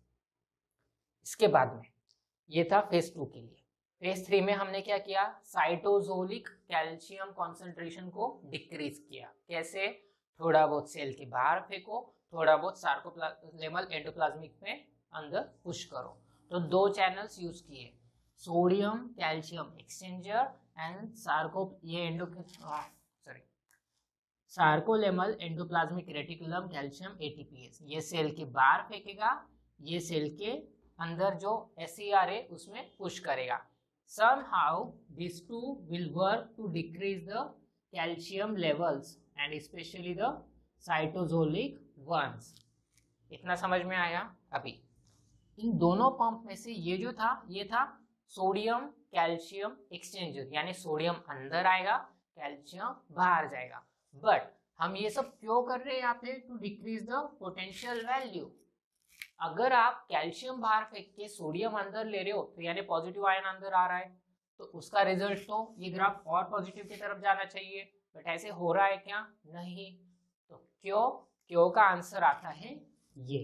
इसके बाद में ये था फेज टू के लिए। फेज थ्री में हमने क्या किया? साइटोसोलिक कैल्शियम कॉन्सेंट्रेशन को डिक्रीज किया। कैसे? थोड़ा बहुत सेल के बाहर फेंको, थोड़ा बहुत सार्कोलेमल एंडोप्लाज्मिक में अंदर पुश करो। तो दो चैनल्स यूज किए, sodium calcium exchanger and sarco ये endo sorry sarcolemmal endoplasmic reticulum calcium ATPase. ये सेल के बाहर फेंकेगा, ये सेल के अंदर जो एस ई आर है उसमें पुश करेगा। somehow these two will work to decrease the calcium levels and especially the cytosolic ones। इतना समझ में आया? अभी इन दोनों पंप में से ये जो था ये था सोडियम कैल्शियम एक्सचेंजर, यानी सोडियम अंदर आएगा, कैल्शियम बाहर जाएगा। बट हम ये सब क्यों कर रहे हैं यहाँ पे? To decrease the potential value. अगर आप कैल्शियम बाहर फेंक के सोडियम अंदर ले रहे हो तो यानी पॉजिटिव आयन अंदर आ रहा है, तो उसका रिजल्ट तो ये ग्राफ और पॉजिटिव की तरफ जाना चाहिए, बट ऐसे हो रहा है क्या? नहीं। तो क्यों? क्यों का आंसर आता है ये।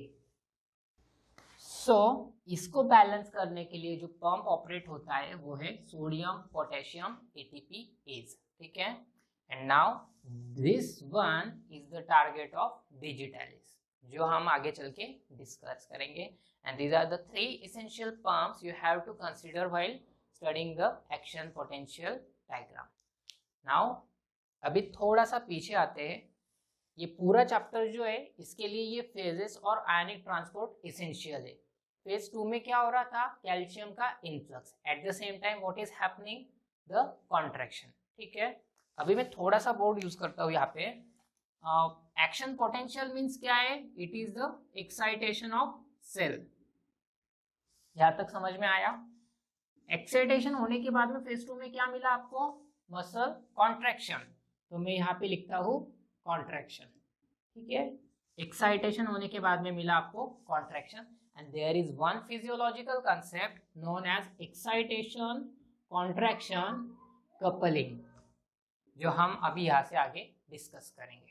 सो so, इसको बैलेंस करने के लिए जो पंप ऑपरेट होता है वो है सोडियम पोटेशियम एटीपीएज। ठीक है, and now this one is the target of digitalis, जो हम आगे चल के डिस्कस करेंगे। And these are the three essential pumps you have to consider while studying the action potential diagram. Now अभी थोड़ा सा पीछे आते हैं। ये पूरा चैप्टर जो है इसके लिए ये फेजेस और आयनिक ट्रांसपोर्ट एसेंशियल है। फेज टू में क्या हो रहा था? कैल्शियम का influx, at the same time what is happening? The contraction. ठीक है, अभी मैं थोड़ा सा बोर्ड यूज करता हूँ यहाँ पे। एक्शन पोटेंशियल मीन्स क्या है? It is the excitation of cell. यहाँ तक समझ में आया? एक्साइटेशन होने के बाद में फेज टू में क्या मिला आपको? Muscle contraction. तो मैं यहाँ पे लिखता हूँ कॉन्ट्रैक्शन। ठीक है, एक्साइटेशन होने के बाद में मिला आपको contraction, and there is one physiological concept known as excitation contraction coupling, जो हम अभी यहाँ से आगे डिस्कस करेंगे।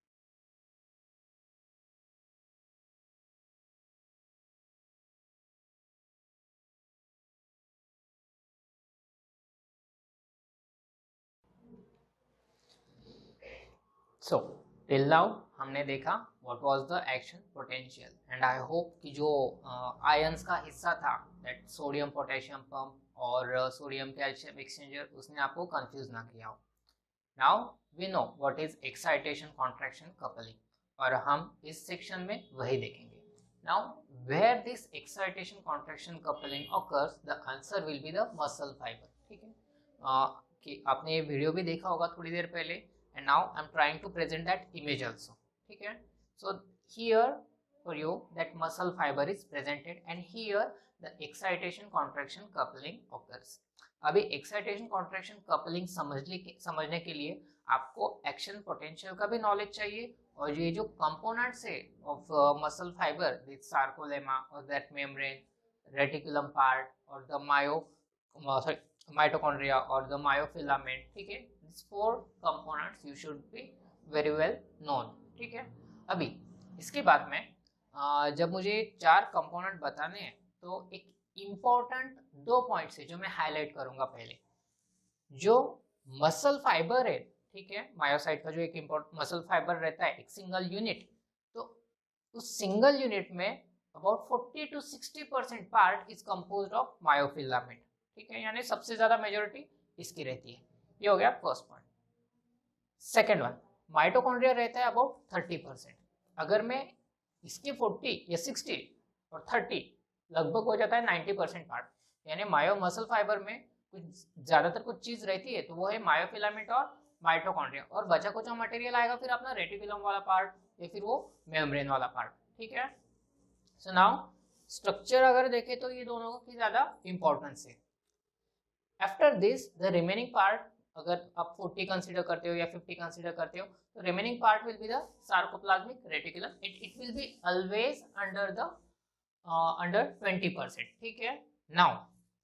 सो टिल नाउ हमने देखा what was the action potential, and I hope कि जो आयंस uh, का हिस्सा था दैट सोडियम पोटेशियम पंप और सोडियम कैल्शियम एक्सचेंजर, उसने आपको कंफ्यूज ना किया हो। Now we know what is excitation contraction coupling, और हम इस सेक्शन में वही देखेंगे। Now where this excitation contraction coupling occurs, the answer will be the muscle fibre. ठीक है, uh, कि आपने ये वीडियो भी देखा होगा थोड़ी देर पहले, and now I'm trying to present that image also. Okay, so here for you that muscle fiber is presented, and here the excitation contraction coupling occurs. अभी excitation contraction coupling समझने के समझने के लिए आपको action potential का भी knowledge चाहिए, और ये जो components है of uh, muscle fiber, this sarcolemma or that membrane, reticulum part or the myo uh, sorry mitochondria or the myofilament, ठीक है, four components you should be very well known। ठीक है, अभी इसके बाद में आ, जब मुझे चार कंपोनेंट बताने हैं तो एक इम्पोर्टेंट दो पॉइंट्स है जो मैं हाईलाइट करूंगा। पहले जो मसल फाइबर है, ठीक है, मायोसाइट का जो एक इम्पोर्टेंट मसल फाइबर रहता है, एक सिंगल यूनिट, तो उस सिंगल यूनिट में about forty to sixty percent part is composed of myofilament. ठीक है, यानी सबसे ज्यादा मेजोरिटी इसकी रहती है। ये हो गया first point. Second one, mitochondria रहता है अबाउट थर्टी परसेंट। अगर मैं इसके फोर्टी या सिक्सटी और थर्टी लगभग हो जाता है नाइन्टी परसेंट पार्ट, यानी मायो मसल फाइबर में कुछ ज्यादातर कुछ चीज रहती है, तो वो है मायोफिलामेंट और माइटोकॉन्ड्रिया, और बचा कुछ मटेरियल आएगा फिर अपना रेटिकुलम वाला पार्ट या फिर वो मेम्ब्रेन वाला पार्ट। ठीक है, सो नाउ स्ट्रक्चर अगर देखें तो ये दोनों की ज्यादा इंपॉर्टेंस है। After this the remaining part, अगर आप फोर्टी कंसीडर करते हो या फिफ्टी कंसीडर करते हो, तो remaining part will be the sarcoplasmic reticulum. It it will be always under the under twenty percent. ठीक है, नाउ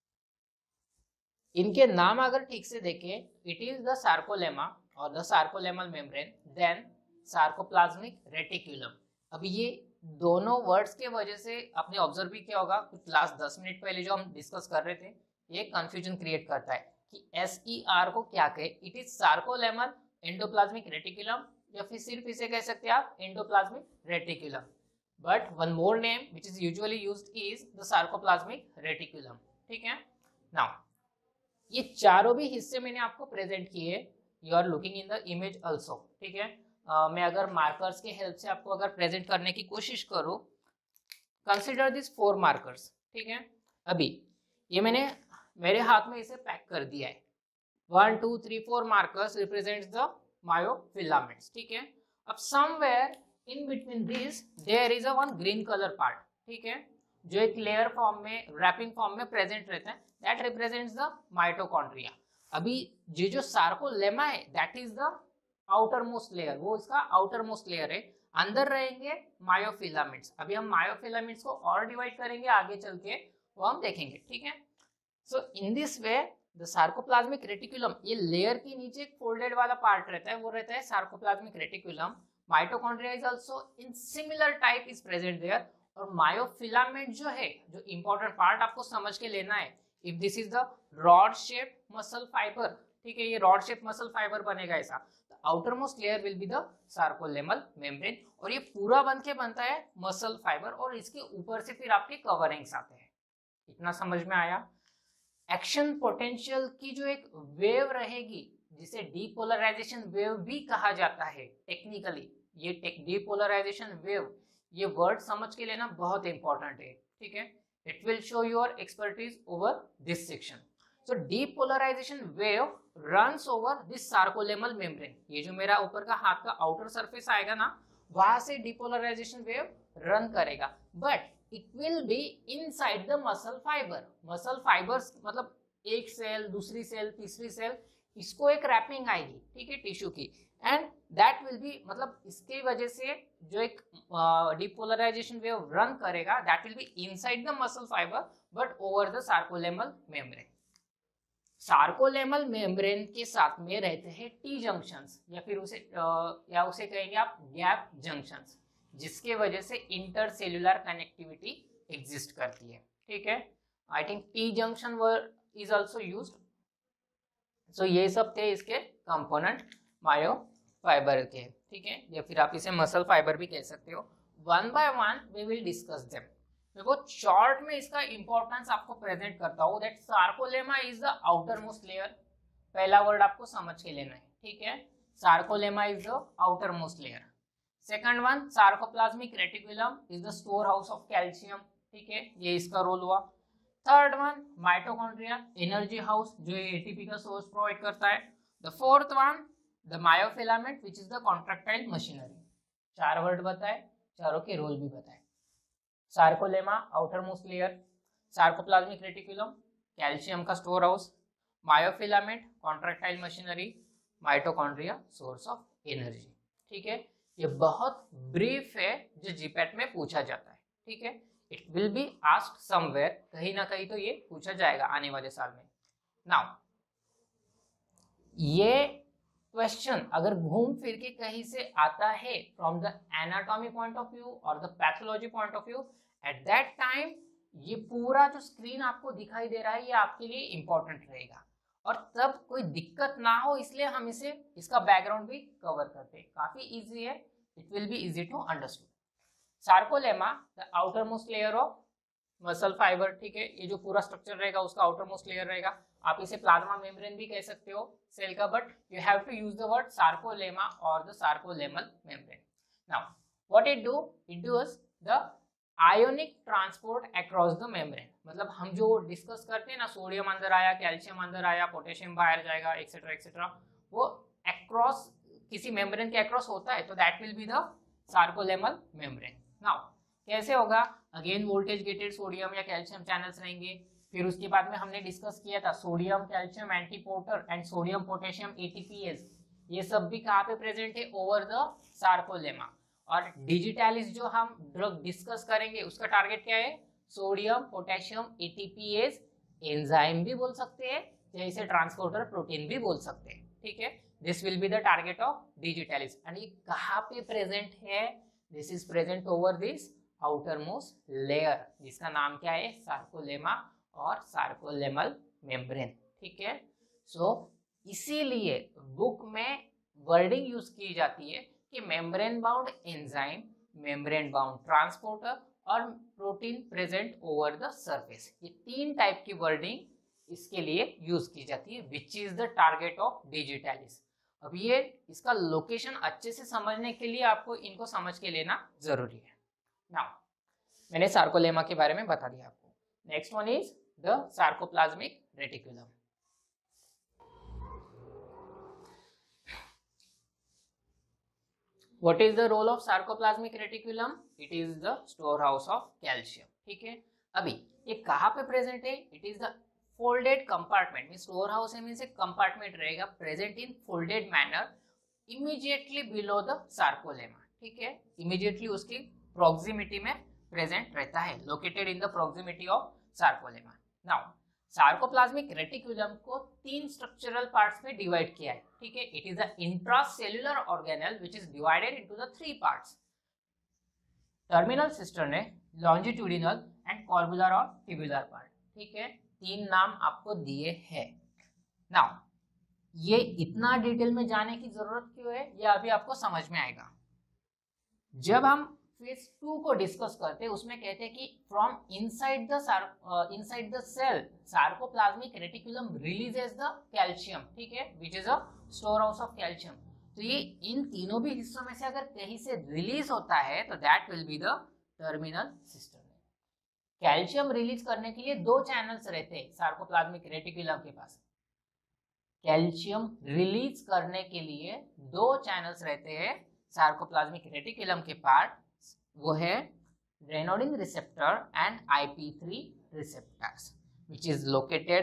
इनके नाम अगर ठीक से देखें, इट इज द सार्कोलेमा और the sarcolemmal membrane, then sarcoplasmic reticulum. अभी ये दोनों वर्ड्स के वजह से आपने ऑब्जर्व भी किया होगा, कुछ लास्ट दस मिनट पहले जो हम डिस्कस कर रहे थे, ये कंफ्यूजन क्रिएट करता है कि एस ई आर को क्या कहे। It is sarcolemmal endoplasmic reticulum, या फिर सिर्फ इसे कह सकते हैं आप endoplasmic reticulum, but one more name which is usually used is the sarcoplasmic reticulum. ठीक है, नाउ ये चारों भी हिस्से मैंने आपको प्रेजेंट किए, you are looking in the image also. ठीक है, uh, मैं अगर मार्कर्स के हेल्प से आपको अगर प्रेजेंट करने की कोशिश करूं, कंसिडर दिस फोर मार्कर्स। ठीक है, अभी ये मैंने मेरे हाथ में इसे पैक कर दिया है। One two three four markers represents the myofilaments. ठीक है, अब somewhere in between this there is a one green colour part. ठीक है, जो एक लेयर फॉर्म में, रैपिंग फॉर्म में प्रेजेंट रहता है, दैट रिप्रेजेंट्स द माइटोकॉन्ड्रिया। अभी ये जो सार्कोलेमा है that is the outer most layer, वो इसका आउटर मोस्ट लेयर है, अंदर रहेंगे मायोफिलामेंट्स। अभी हम मायोफिलामेंट्स को और डिवाइड करेंगे आगे चल के, वो हम देखेंगे। ठीक है, so in this way the sarcoplasmic reticulum, ये लेयर के नीचे एक फोल्डेड वाला पार्ट रहता है, वो रहता है sarcoplasmic reticulum. Mitochondria is also in similar type is present there, और मायोफिलामेंट जो है, जो इंपॉर्टेंट पार्ट आपको समझ के लेना है, if this is the rod shape muscle fibre, ठीक है, ये रॉड शेप मसल फाइबर बनेगा ऐसा, the outer most layer will be the sarcolemmal membrane, और ये पूरा बन के बनता है मसल फाइबर, और इसके ऊपर से फिर आपके कवरिंग्स आते हैं। इतना समझ में आया? एक्शन पोटेंशियल की जो एक वेव रहेगी, जिसे डीपोलराइजेशन वेव भी कहा जाता है टेक्निकली, ये डीपोलराइजेशन वेव, ये वर्ड समझ के लेना बहुत इंपॉर्टेंट है। ठीक है, it will show your expertise over this section. So depolarization wave runs over this sarcolemmal membrane, ये जो मेरा ऊपर का हाथ का आउटर सरफेस आएगा ना, वहां से डीपोलराइजेशन वेव रन करेगा, but it will be inside the muscle fiber। muscle fibers मतलब एक सेल, दूसरी सेल, तीसरी सेल, इसको एक रैपिंग आएगी, ठीक है, टिश्यू की, एंड दैट विल बी, मतलब इसके वजह से जो एक डिपोलराइजेशन वेव रन करेगा that will be inside the muscle fibre but over the sarcolemmal membrane. Sarcolemmal membrane के साथ में रहते हैं टी जंक्शंस, या फिर उसे uh, या उसे कहेंगे आप गैप जंक्शंस, जिसके वजह से इंटरसेल्युलर कनेक्टिविटी एग्जिस्ट करती है, ठीक है। I think T junction were is also used. So ये सब थे इसके कंपोनेंट मायो फाइबर के, ठीक है, या फिर आप इसे मसल फाइबर भी कह सकते हो। One by one we will discuss them. देखो शॉर्ट में इसका इंपॉर्टेंस आपको प्रेजेंट करता हूँ, that sarcolemma is the outer most layer. पहला वर्ड आपको समझ के लेना है, ठीक है, sarcolemma is the outer most layer. Second one, sarcoplasmic reticulum is the store house of calcium, ठीक है, ये इसका रोल हुआ। Third one, mitochondria energy house, जो एटीपी का सोर्स प्रोवाइड करता है। The fourth one, the myofilament which is the contractile machinery. चार वर्ड बताए, चारों के रोल भी बताए। Sarcolemma outer most layer, sarcoplasmic reticulum calcium का storehouse, myofilament contractile machinery, mitochondria source of energy, ठीक है। ये बहुत ब्रीफ है जो जीपैट में पूछा जाता है, ठीक है। It will be asked somewhere, कहीं ना कहीं तो ये पूछा जाएगा आने वाले साल में। नाउ ये क्वेश्चन अगर घूम फिर के कहीं से आता है from the anatomy point of view और the pathology point of view, at that time ये पूरा जो स्क्रीन आपको दिखाई दे रहा है ये आपके लिए इंपॉर्टेंट रहेगा, और तब कोई दिक्कत ना हो इसलिए हम इसे इसका बैकग्राउंड भी कवर करते हैं। काफी इजी है, it will be easy to understand. Sarcolemma the outer most layer of muscle fibre, ठीक है, ये जो पूरा स्ट्रक्चर रहेगा उसका आउटर मोस्ट लेयर रहेगा। आप इसे प्लाज्मा मेम्ब्रेन भी कह सकते हो सेल का, but you have to use the word sarcolemma और the sarcolemmal membrane. Now what it do, it does the ionic transport across the membrane. मतलब हम जो डिस्कस करते हैं ना, सोडियम अंदर आया, कैल्शियम अंदर आया, पोटेशियम बाहर जाएगा, एक्सेट्रा एक्सेट्रा, वो अक्रॉस किसी मेम्ब्रेन के अक्रॉस होता है, तो that will be the sarcolemmal membrane. Now कैसे होगा, अगेन वोल्टेज गेटेड सोडियम या कैल्शियम चैनल्स रहेंगे। फिर उसके बाद में हमने डिस्कस किया था sodium calcium antiporter and sodium potassium ATPase, ये सब भी कहाँ पे प्रेजेंट है, ओवर द सार्कोलेमा। और डिजिटैलिस जो हम ड्रग डिस्कस करेंगे उसका टारगेट क्या है, सोडियम पोटेशियम एटीपीएस एंजाइम भी बोल सकते हैं, या इसे ट्रांसपोर्टर प्रोटीन भी बोल सकते हैं, ठीक है। This will be the target of digitalis. And ये कहाँ पे प्रेजेंट है, this is present over this outer most layer, जिसका नाम क्या है, सार्कोलेमा और सार्कोलेमल मेम्ब्रेन, ठीक है। सो so, इसीलिए बुक में वर्डिंग यूज की जाती है कि membrane bound enzyme, membrane bound transporter और protein present over the surface, ये तीन टाइप की वर्डिंग इसके लिए यूज की जाती है, which is the target of digitalis. अब ये इसका लोकेशन अच्छे से समझने के लिए आपको इनको समझ के लेना जरूरी है। नाउ मैंने सार्कोलेमा के बारे में बता दिया आपको। Next one is the sarcoplasmic reticulum. What is the role of sarcoplasmic reticulum? It is the storehouse of calcium, ठीक है। अभी ये कहाँ पे प्रेजेंट है, it is the folded compartment में, स्टोर हाउस है मींस एक कंपार्टमेंट रहेगा present in folded manner immediately below the sarcolemma, ठीक है, इमीडिएटली उसकी प्रोक्सिमिटी में प्रेजेंट रहता है, located in the proximity of sarcolemma. Now sarcoplasmic reticulum को तीन स्ट्रक्चरल पार्ट्स में डिवाइड किया है, ठीक है। It is the intracellular organelle which is divided into the three parts, terminal cistern, longitudinal and corbular और ट्यूबुलर पार्ट, ठीक है। तीन नाम आपको दिए हैं। नाउ ये इतना डिटेल में जाने की जरूरत क्यों है, ये अभी आपको समझ में आएगा। जब हम फेज टू को डिस्कस करते हैं उसमें कहते हैं कि from inside the inside the cell sarcoplasmic reticulum releases the calcium, ठीक है, which is a store house of calcium. तो ये इन तीनों भी हिस्सों में से अगर कहीं से रिलीज होता है तो that will be the terminal system. Calcium release करने के लिए दो चैनल्स रहते हैं सार्कोप्लाज्मिक रेटिकुलम के पास। कैल्शियम रिलीज करने के लिए दो चैनल्स रहते हैं सार्कोप्लाज्मिक रेटिकुलम के पार्ट, वो है ryanodine receptor and I P three receptors, which is located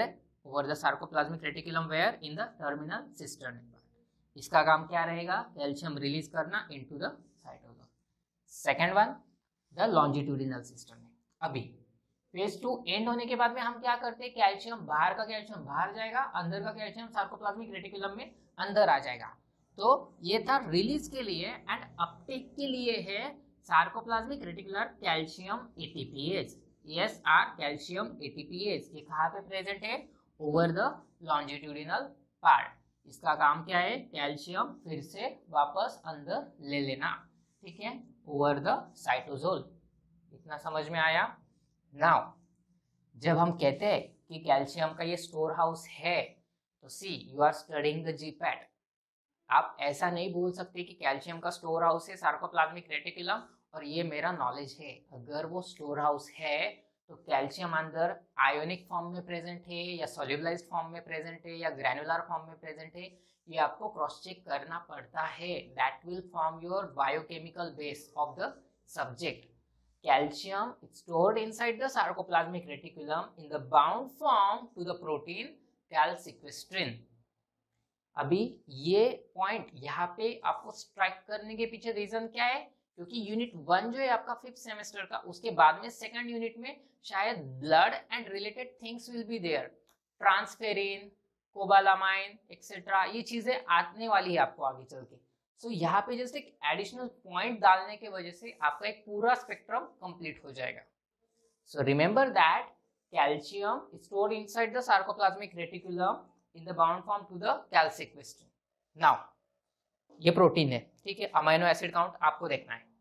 over the sarcoplasmic reticulum where in the terminal cisternal part. इसका काम क्या रहेगा? कैल्शियम रिलीज करना into the cytosol. Second one the longitudinal system है। अभी फेज टू एंड होने के बाद में हम क्या करते हैं? कैल्शियम बाहर का कैल्शियम बाहर जाएगा, अंदर का कैल्शियम सार्कोप्लाज्मिक रेटिकुलम में अंदर आ जाएगा। तो ये था रिलीज के लिए, एंड अपटेक के लिए है sarcoplasmic reticular calcium ATPase, S R calcium ATPase. ये कहाँ पे प्रेजेंट है? Over the longitudinal part. इसका काम क्या है? कैल्शियम फिर से वापस अंदर ले लेना, ठीक है, ओवर द साइटोसोल। इतना समझ में आया? नाउ जब हम कहते हैं कि कैल्शियम का ये स्टोर हाउस है, तो see you are studying the GPAT. आप ऐसा नहीं बोल सकते कि कैल्शियम का स्टोर हाउस है सार्कोप्लाज्मिक रेटिकुलम और ये मेरा नॉलेज है। अगर वो स्टोर हाउस है तो कैल्शियम अंदर आयोनिक फॉर्म में प्रेजेंट है या सोल्यूबलाइज्ड फॉर्म में प्रेजेंट है या ग्रैनुलर फॉर्म में प्रेजेंट है, ये आपको क्रॉस चेक करना पड़ता है। That will form your biochemical base of the subject. Calcium is stored inside the sarcoplasmic reticulum in the bound form to the protein calsequestrin। अभी ये पॉइंट यहाँ पे आपको स्ट्राइक करने के पीछे रीजन क्या है? क्योंकि यूनिट वन जो है आपका फिफ्थ सेमेस्टर का, उसके बाद में सेकंड यूनिट में शायद blood and related things will be there, transferrin, cobalamin etcetera, ये चीजें आने वाली है आपको आगे चल के। सो so, यहाँ पे जस्ट एक एडिशनल पॉइंट डालने की वजह से आपका एक पूरा स्पेक्ट्रम कंप्लीट हो जाएगा। So remember that calcium is stored inside the sarcoplasmic reticulum in the bound form to the calsequestrin. Now ये प्रोटीन है, ठीक है, अमाइनो एसिड काउंट आपको देखना है।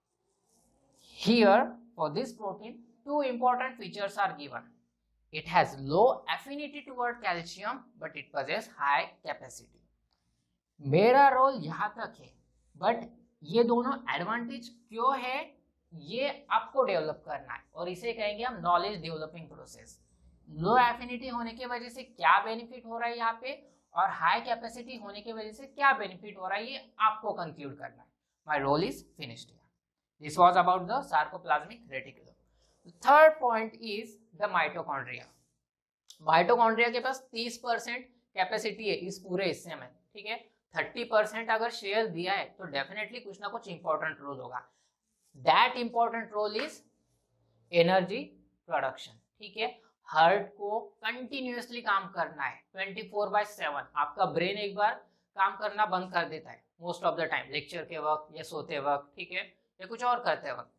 Here for this protein two important features are given. It has low affinity toward calcium but it possesses high capacity. मेरा रोल यहाँ तक है, बट ये दोनों एडवांटेज क्यों है ये आपको डेवलप करना है, और इसे कहेंगे हम knowledge developing process. Low affinity होने की वजह से क्या बेनिफिट हो रहा है यहाँ पे, और हाई कैपेसिटी होने की वजह से क्या बेनिफिट हो रहा है, ये आपको कंक्लूड करना है। My role is finished. This was about the sarcoplasmic reticulum. Third point is the mitochondria. Mitochondria के पास तीस परसेंट कैपेसिटी है इस पूरे हिस्से में, ठीक है। थर्टी परसेंट अगर शेयर दिया है तो डेफिनेटली कुछ ना कुछ इंपॉर्टेंट रोल होगा। That important role is energy production, ठीक है। हार्ट को कंटिन्यूअसली काम करना है ट्वेंटी फोर बाय सेवन। आपका ब्रेन एक बार काम करना बंद कर देता है most of the time, lecture के वक्त या सोते वक्त, ठीक है, या कुछ और करते वक्त।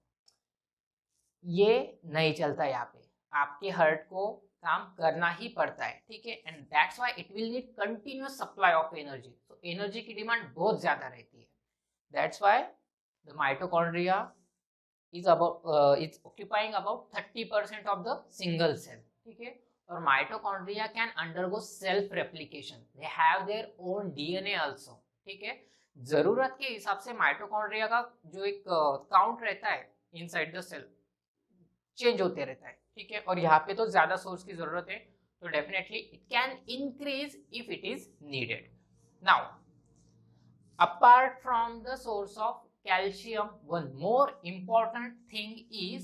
ये नहीं चलता यहाँ पे, आपके हार्ट को काम करना ही पड़ता है, ठीक है। And that's why it will need continuous supply of energy. तो एनर्जी की डिमांड बहुत ज्यादा रहती है। That's why the mitochondria is about is occupying about thirty percent of the single cell, ठीक है। और mitochondria can undergo self replication, they have their own DNA also, ठीक है। जरूरत के हिसाब से माइटोकॉन्ड्रिया का जो एक काउंट uh, रहता है इनसाइड द सेल चेंज होते रहता है, ठीक है। और यहाँ पे तो ज्यादा सोर्स की जरूरत है, तो definitely it can increase if it is needed. Now apart from the source of calcium, one more important thing is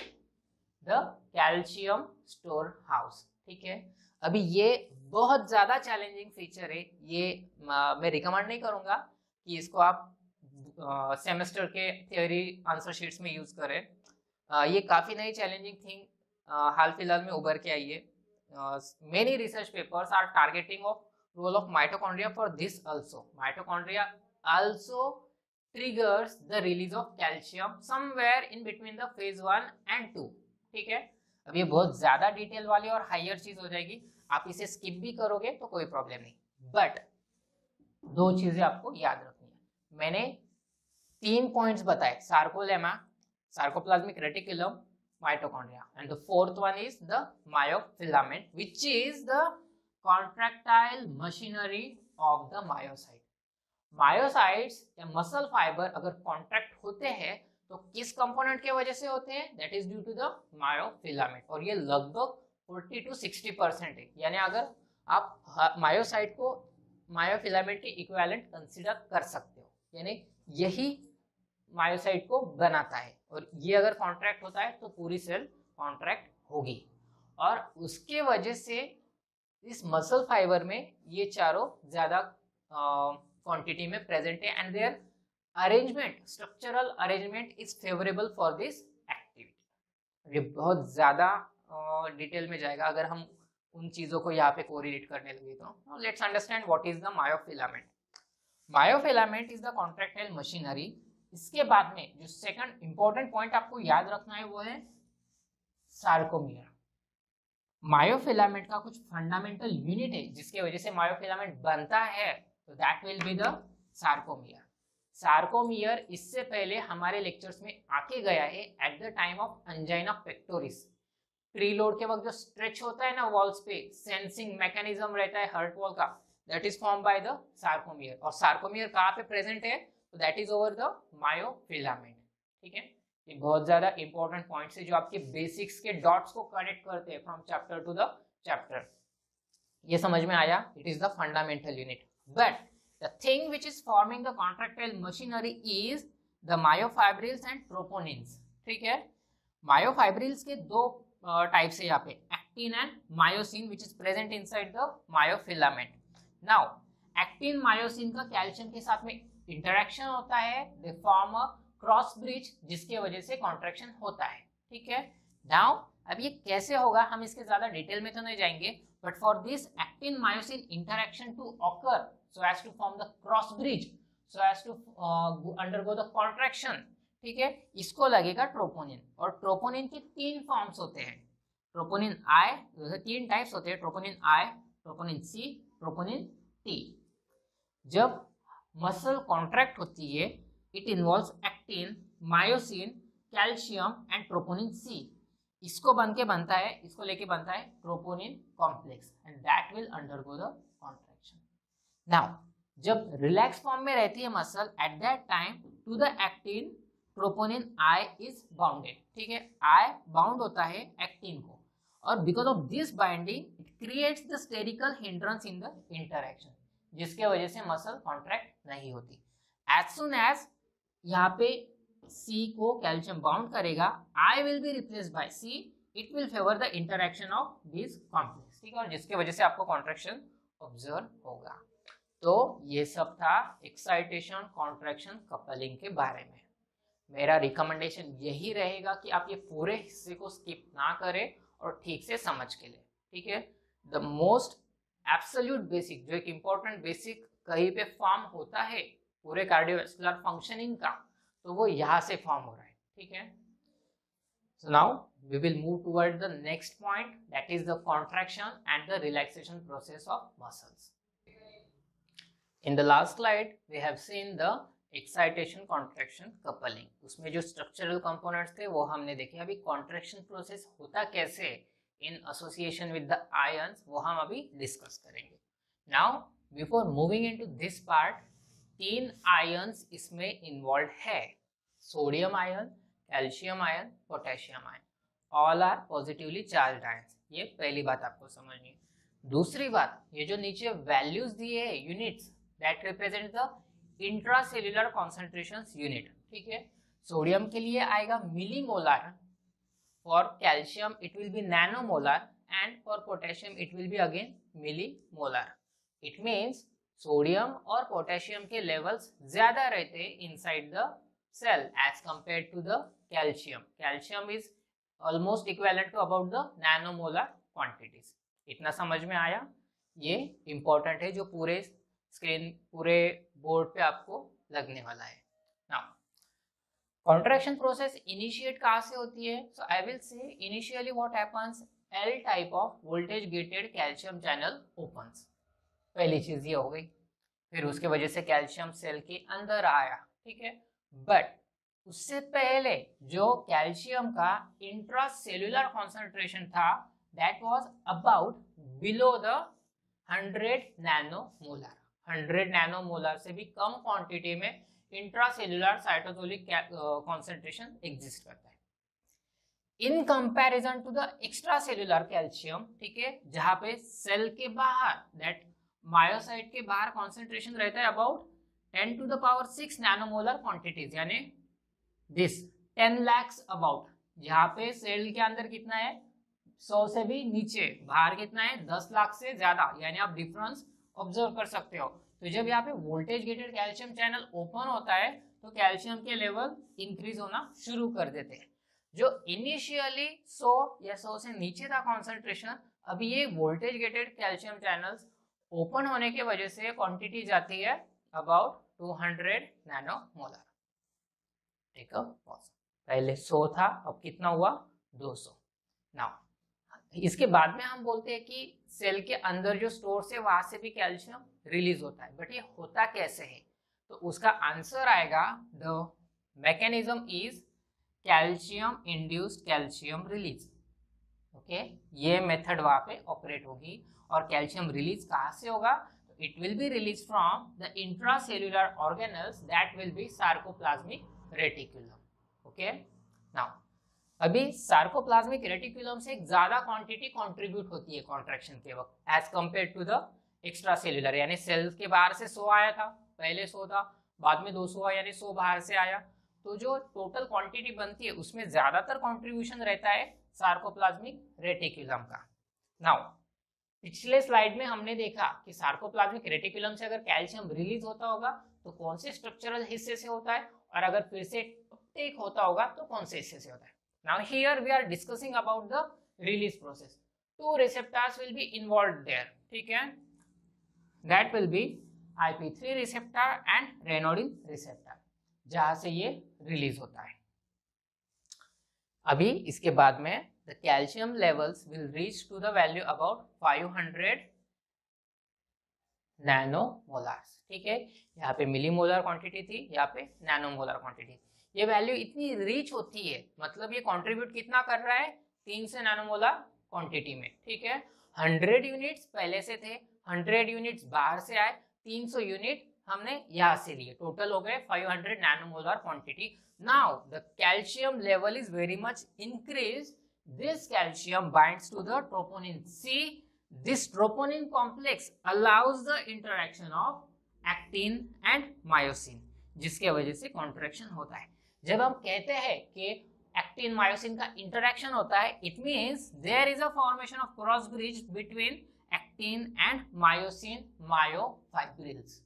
the calcium storehouse, ठीक है। अभी ये बहुत ज्यादा चैलेंजिंग फीचर है, ये आ, मैं रिकमेंड नहीं करूंगा कि इसको आप सेमेस्टर के थ्योरी आंसर शीट्स में यूज करें। आ, ये काफी नई चैलेंजिंग थिंग हाल फिलहाल में उभर के आई है। Many research papers are targeting of role of mitochondria for this also. Mitochondria also triggers the release of calcium somewhere in between the phase one and two, ठीक है। अब ये बहुत ज्यादा डिटेल वाली और हायर चीज हो जाएगी, आप इसे स्किप भी करोगे तो कोई प्रॉब्लम नहीं। बट दो चीजें आपको याद रखनी है। मैंने तीन पॉइंट्स बताए, sarcolemma, sarcoplasmic reticulum, mitochondria, and the fourth one is the myofilament which is the contractile machinery of the myocyte. Myocytes या मसल फाइबर अगर कॉन्ट्रैक्ट होते हैं तो किस कंपोनेंट के वजह से होते हैं? That is due to the myofilament, और ये लगभग फोर्टी टू सिक्सटी परसेंट है। यानी अगर आप मायोसाइट को मायोफिलामेंट के इक्विवेलेंट कंसीडर कर सकते हो, यानी यही मायोसाइट को बनाता है, और ये अगर कॉन्ट्रैक्ट होता है तो पूरी सेल कॉन्ट्रैक्ट होगी, और उसके वजह से इस मसल फाइबर में ये चारों ज्यादा क्वांटिटी में प्रेजेंट है and their arrangement, structural arrangement is favourable for this activity. ये बहुत ज्यादा डिटेल में जाएगा अगर हम उन चीजों को यहाँ पे कोरिलेट करने लगे तो। Let's understand what is the myofilament. Myofilament is the contractile machinery. इसके बाद में जो सेकंड इंपॉर्टेंट पॉइंट आपको याद रखना है वो है सार्कोमियर। मायोफिलामेंट का कुछ फंडामेंटल यूनिट है जिसके वजह से मायोफिलामेंट बनता है, तो that will be the sarcomere. Sarcomere इससे पहले हमारे लेक्चर्स में आके गया है at the time of angina pectoris. Preload के वक्त जो स्ट्रेच होता है ना वॉल्स पे, सेंसिंग मैकेनिज्म रहता है हार्ट वॉल का, that is form by the sarcomere. और सार्कोमियर कहाँ पे प्रेजेंट है, तो that is over the myofilament. ठीक है, ये बहुत ज्यादा इंपॉर्टेंट पॉइंट्स है जो आपके बेसिक्स के डॉट्स को कनेक्ट करते हैं from chapter to the chapter. ये समझ में आया, it is the fundamental unit. But the thing which is forming the contractile machinery is the myofibrils and troponins. ठीक है, मायोफाइब्रिल्स के दो टाइप्स है यहाँ पे, actin and myosin which is present inside the myofilament. Now actin myosin का कैल्शियम के साथ में इंटरेक्शन होता है, they form a cross bridge जिसके वजह से कॉन्ट्रैक्शन होता है। ठीक है, नाउ अब ये कैसे होगा हम इसके ज्यादा डिटेल में तो नहीं जाएंगे, but for this actin myosin interaction to occur so as to form the cross bridge, so as to undergo the contraction, ठीक है, इसको लगेगा ट्रोपोनिन। और ट्रोपोनिन के तीन फॉर्म्स होते हैं, ट्रोपोनिन आई, तीन टाइप्स होते हैं, troponin I, troponin C, troponin T. जब मसल कॉन्ट्रैक्ट होती है, it involves actin, myosin, calcium and troponin C. इसको बन के बनता है, इसको लेके बनता है troponin complex and that will undergo the contraction. Now जब रिलैक्स फॉर्म में रहती है muscle, at that time to the actin troponin I is bounded. ठीक है, आई बाउंड होता है एक्टिन को, और because of this binding it creates the sterical hindrance in the interaction, जिसके वजह से मसल कॉन्ट्रैक्ट नहीं होती। एज सुन एज यहाँ पे C को कैल्शियम बाउंड करेगा, I will be replaced by C, it will favour the interaction of this complex. ठीक है, और जिसके वजह से आपको कॉन्ट्रैक्शन ऑब्जर्व होगा। तो ये सब था एक्साइटेशन, कॉन्ट्रैक्शन, कपलिंग के बारे में। मेरा रिकमेंडेशन यही रहेगा कि आप ये पूरे हिस्से को स्किप ना करें और ठीक से समझ के ले। ठीक है, द मोस्ट एब्सोल्यूट बेसिक, जो एक इम्पोर्टेंट बेसिक कहीं पे फॉर्म होता है पूरे कार्डियोवैस्कुलर फंक्शनिंग का, तो वो यहाँ से फॉर्म हो रहा है। ठीक है, so now we will move toward the next point, that is the contraction and the relaxation process of muscles. In the last slide we have seen the excitation, contraction, coupling. उसमें जो स्ट्रक्चरल कंपोनेंट्स थे वो हमने देखे। अभी कॉन्ट्रैक्शन प्रोसेस होता कैसे in association with the ions, वो हम अभी डिस्कस करेंगे। Now before moving into this part, तीन आयंस इसमें इन्वॉल्व है, sodium ion, calcium ion, potassium ion, all are positively charged ions. ये पहली बात आपको समझनी है। दूसरी बात, ये जो नीचे वैल्यूज दिए हैं, units, that represent the intracellular concentrations unit. ठीक है, सोडियम के लिए आएगा millimolar, for calcium it will be nanomolar and for potassium it will be again millimolar. It means sodium और पोटेशियम के लेवल्स ज्यादा रहते हैं inside the cell as compare to the calcium. Calcium is almost equivalent to about the nanomolar quantities. इतना समझ में आया? ये इंपॉर्टेंट है जो पूरे स्क्रीन, पूरे बोर्ड पे आपको लगने वाला है। नाउ कॉन्ट्रैक्शन प्रोसेस इनिशिएट कहाँ से होती है? So I will say initially what happens, L type of voltage gated calcium channel opens. पहली चीज ये हो गई, फिर उसके वजह से कैल्शियम सेल के अंदर आया। ठीक है, बट उससे पहले जो कैल्शियम का इंट्रासेल्युलर कॉन्सेंट्रेशन था, that was about below the hundred nanomolar. Hundred nanomolar से भी कम क्वांटिटी में इंट्रासेल्युलर साइटोटोलिक कॉन्सेंट्रेशन एग्जिस्ट करता है in comparison to the extracellular calcium. ठीक है, जहां पे सेल के बाहर, दैट मायोसाइट के बाहर कॉन्सेंट्रेशन रहता है about ten to the power six nanomolar quantities, यानी दिस टेन लैक्स अबाउट। यहाँ पे सेल के अंदर कितना है? सौ से भी नीचे, बाहर कितना है दस लाख से ज्यादा, यानी आप डिफरेंस ऑब्जर्व कर सकते हो। तो जब यहाँ पे voltage gated calcium channel open होता है तो कैल्शियम के लेवल इंक्रीज होना शुरू कर देते हैं। जो इनिशियली सौ या सौ से नीचे था कॉन्सेंट्रेशन, अभी ये voltage gated calcium channels open होने की वजह से क्वांटिटी जाती है अबाउट टू हंड्रेड नैनोमोलर। ठीक है, पहले सौ था, अब कितना हुआ दो सौ। नाउ इसके बाद में हम बोलते हैं कि सेल के अंदर जो स्टोर है वहां से भी कैल्शियम रिलीज होता है, बट ये होता कैसे है? तो उसका आंसर आएगा the mechanism is calcium induced calcium release. Okay, ये मेथड वहां पे ऑपरेट होगी। और कैल्शियम रिलीज कहां से होगा? It will be release from the intracellular organelles that will be sarcoplasmic reticulum. Okay, now अभी सार्कोप्लाज्मिक रेटिकुलम से एक ज्यादा क्वांटिटी कंट्रीब्यूट होती है कॉन्ट्रैक्शन के वक्त as compare to the extra cellular, यानी सेल के बाहर से सौ आया था, पहले सौ था, बाद में दो सौ आया, यानी सौ बाहर से आया, तो जो टोटल क्वांटिटी बनती है उसमें ज्यादातर कंट्रीब्यूशन रहता है सार्कोप्लाज्मिक रेटिकुलम का। नाउ पिछले स्लाइड में हमने देखा कि सार्कोप्लाज्मिक रेटिकुलम से अगर कैल्शियम रिलीज होता होगा तो कौन से स्ट्रक्चरल हिस्से से होता है, और अगर फिर से अपटेक होता होगा तो कौन से हिस्से से होता है। Now here we are discussing about the release process. Two receptors will be involved there. ठीक है, that will be I P three receptor and Raynaudin receptor, जहां से ये रिलीज होता है। अभी इसके बाद में the calcium levels will reach to the value about five hundred nanomolar। ठीक है, यहाँ पे मिलीमोलर क्वांटिटी थी, यहाँ पे नैनोमोलर क्वांटिटी। ये वैल्यू इतनी रीच होती है, मतलब ये कंट्रीब्यूट कितना कर रहा है, तीन से नैनोमोलर क्वांटिटी में। ठीक है, हंड्रेड यूनिट्स पहले से थे, हंड्रेड यूनिट्स बाहर से आए, तीन सौ यूनिट हमने यहाँ से लिए, टोटल हो गए five hundred nanomolar quantity. Now the calcium level is very much increase. This calcium binds to the troponin C. This troponin complex allows the interaction of actin and myosin, जिसके वजह से कॉन्ट्रैक्शन होता है। जब हम कहते हैं कि एक्टिन मायोसिन का इंटरेक्शन होता है, it means there is a formation of cross bridge between actin and myosin myofibrils.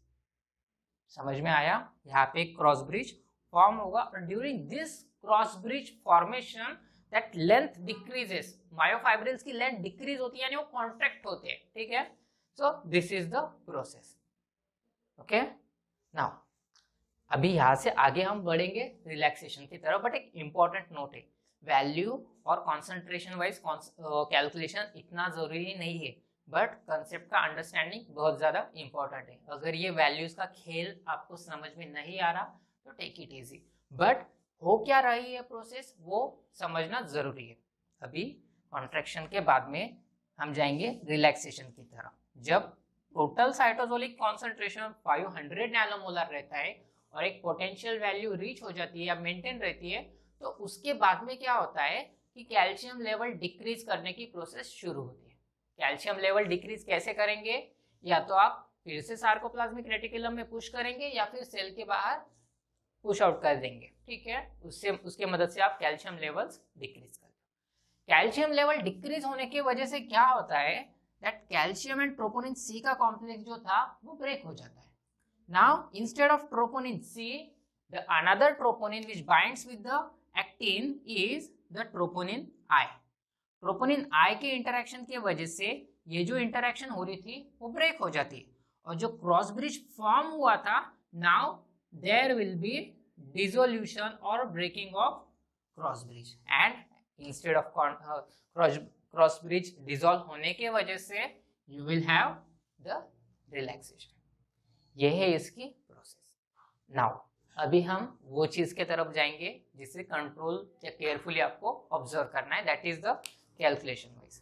समझ में आया? यहाँ पे क्रॉस ब्रिज फॉर्म होगा और during this cross bridge formation that length decreases, myofibrils की लेंथ डिक्रीज होती है, यानी वो कॉन्ट्रैक्ट होते हैं। ठीक है, so this is the process. Okay, now अभी यहाँ से आगे हम बढ़ेंगे रिलैक्सेशन की तरफ, बट एक इंपॉर्टेंट नोट है, वैल्यू और कॉन्सेंट्रेशन वाइज कैलकुलेशन इतना जरूरी नहीं है, बट कंसेप्ट का अंडरस्टैंडिंग बहुत ज्यादा इंपॉर्टेंट है। अगर ये वैल्यूज का खेल आपको समझ में नहीं आ रहा तो टेक इट इजी, बट हो क्या रही है प्रोसेस वो समझना जरूरी है। अभी कॉन्ट्रैक्शन के बाद में हम जाएंगे रिलैक्सेशन की तरफ। जब total cytosolic concentration five hundred nanomolar रहता है और एक पोटेंशियल वैल्यू रीच हो जाती है या मेंटेन रहती है, तो उसके बाद में क्या होता है कि कैल्शियम लेवल डिक्रीज करने की प्रोसेस शुरू होती है। कैल्शियम लेवल डिक्रीज कैसे करेंगे? या तो आप फिर से सार्कोप्लाज्मिक रेटिकुलम में पुश करेंगे या फिर सेल के बाहर पुश आउट कर देंगे। ठीक है, उससे उसके मदद से आप कैल्शियम लेवल्स डिक्रीज कर दो। कैल्शियम लेवल डिक्रीज होने की वजह से क्या होता है that calcium and troponin C का कॉम्प्लेक्स जो था वो ब्रेक हो जाता है। Now instead of troponin C, the another troponin which binds with the actin is the troponin I. Troponin I के इंटरेक्शन की वजह से ये जो इंटरेक्शन हो रही थी वो ब्रेक हो जाती है और जो क्रॉस ब्रिज फॉर्म हुआ था, now there will be dissolution or breaking of cross bridge, and instead of uh, cross cross bridge dissolve होने के वजह से you will have the relaxation। ये है इसकी प्रोसेस। नाउ अभी हम वो चीज के तरफ जाएंगे जिसे कंट्रोल या केयरफुली आपको ऑब्जर्व करना है, that is the calculation wise.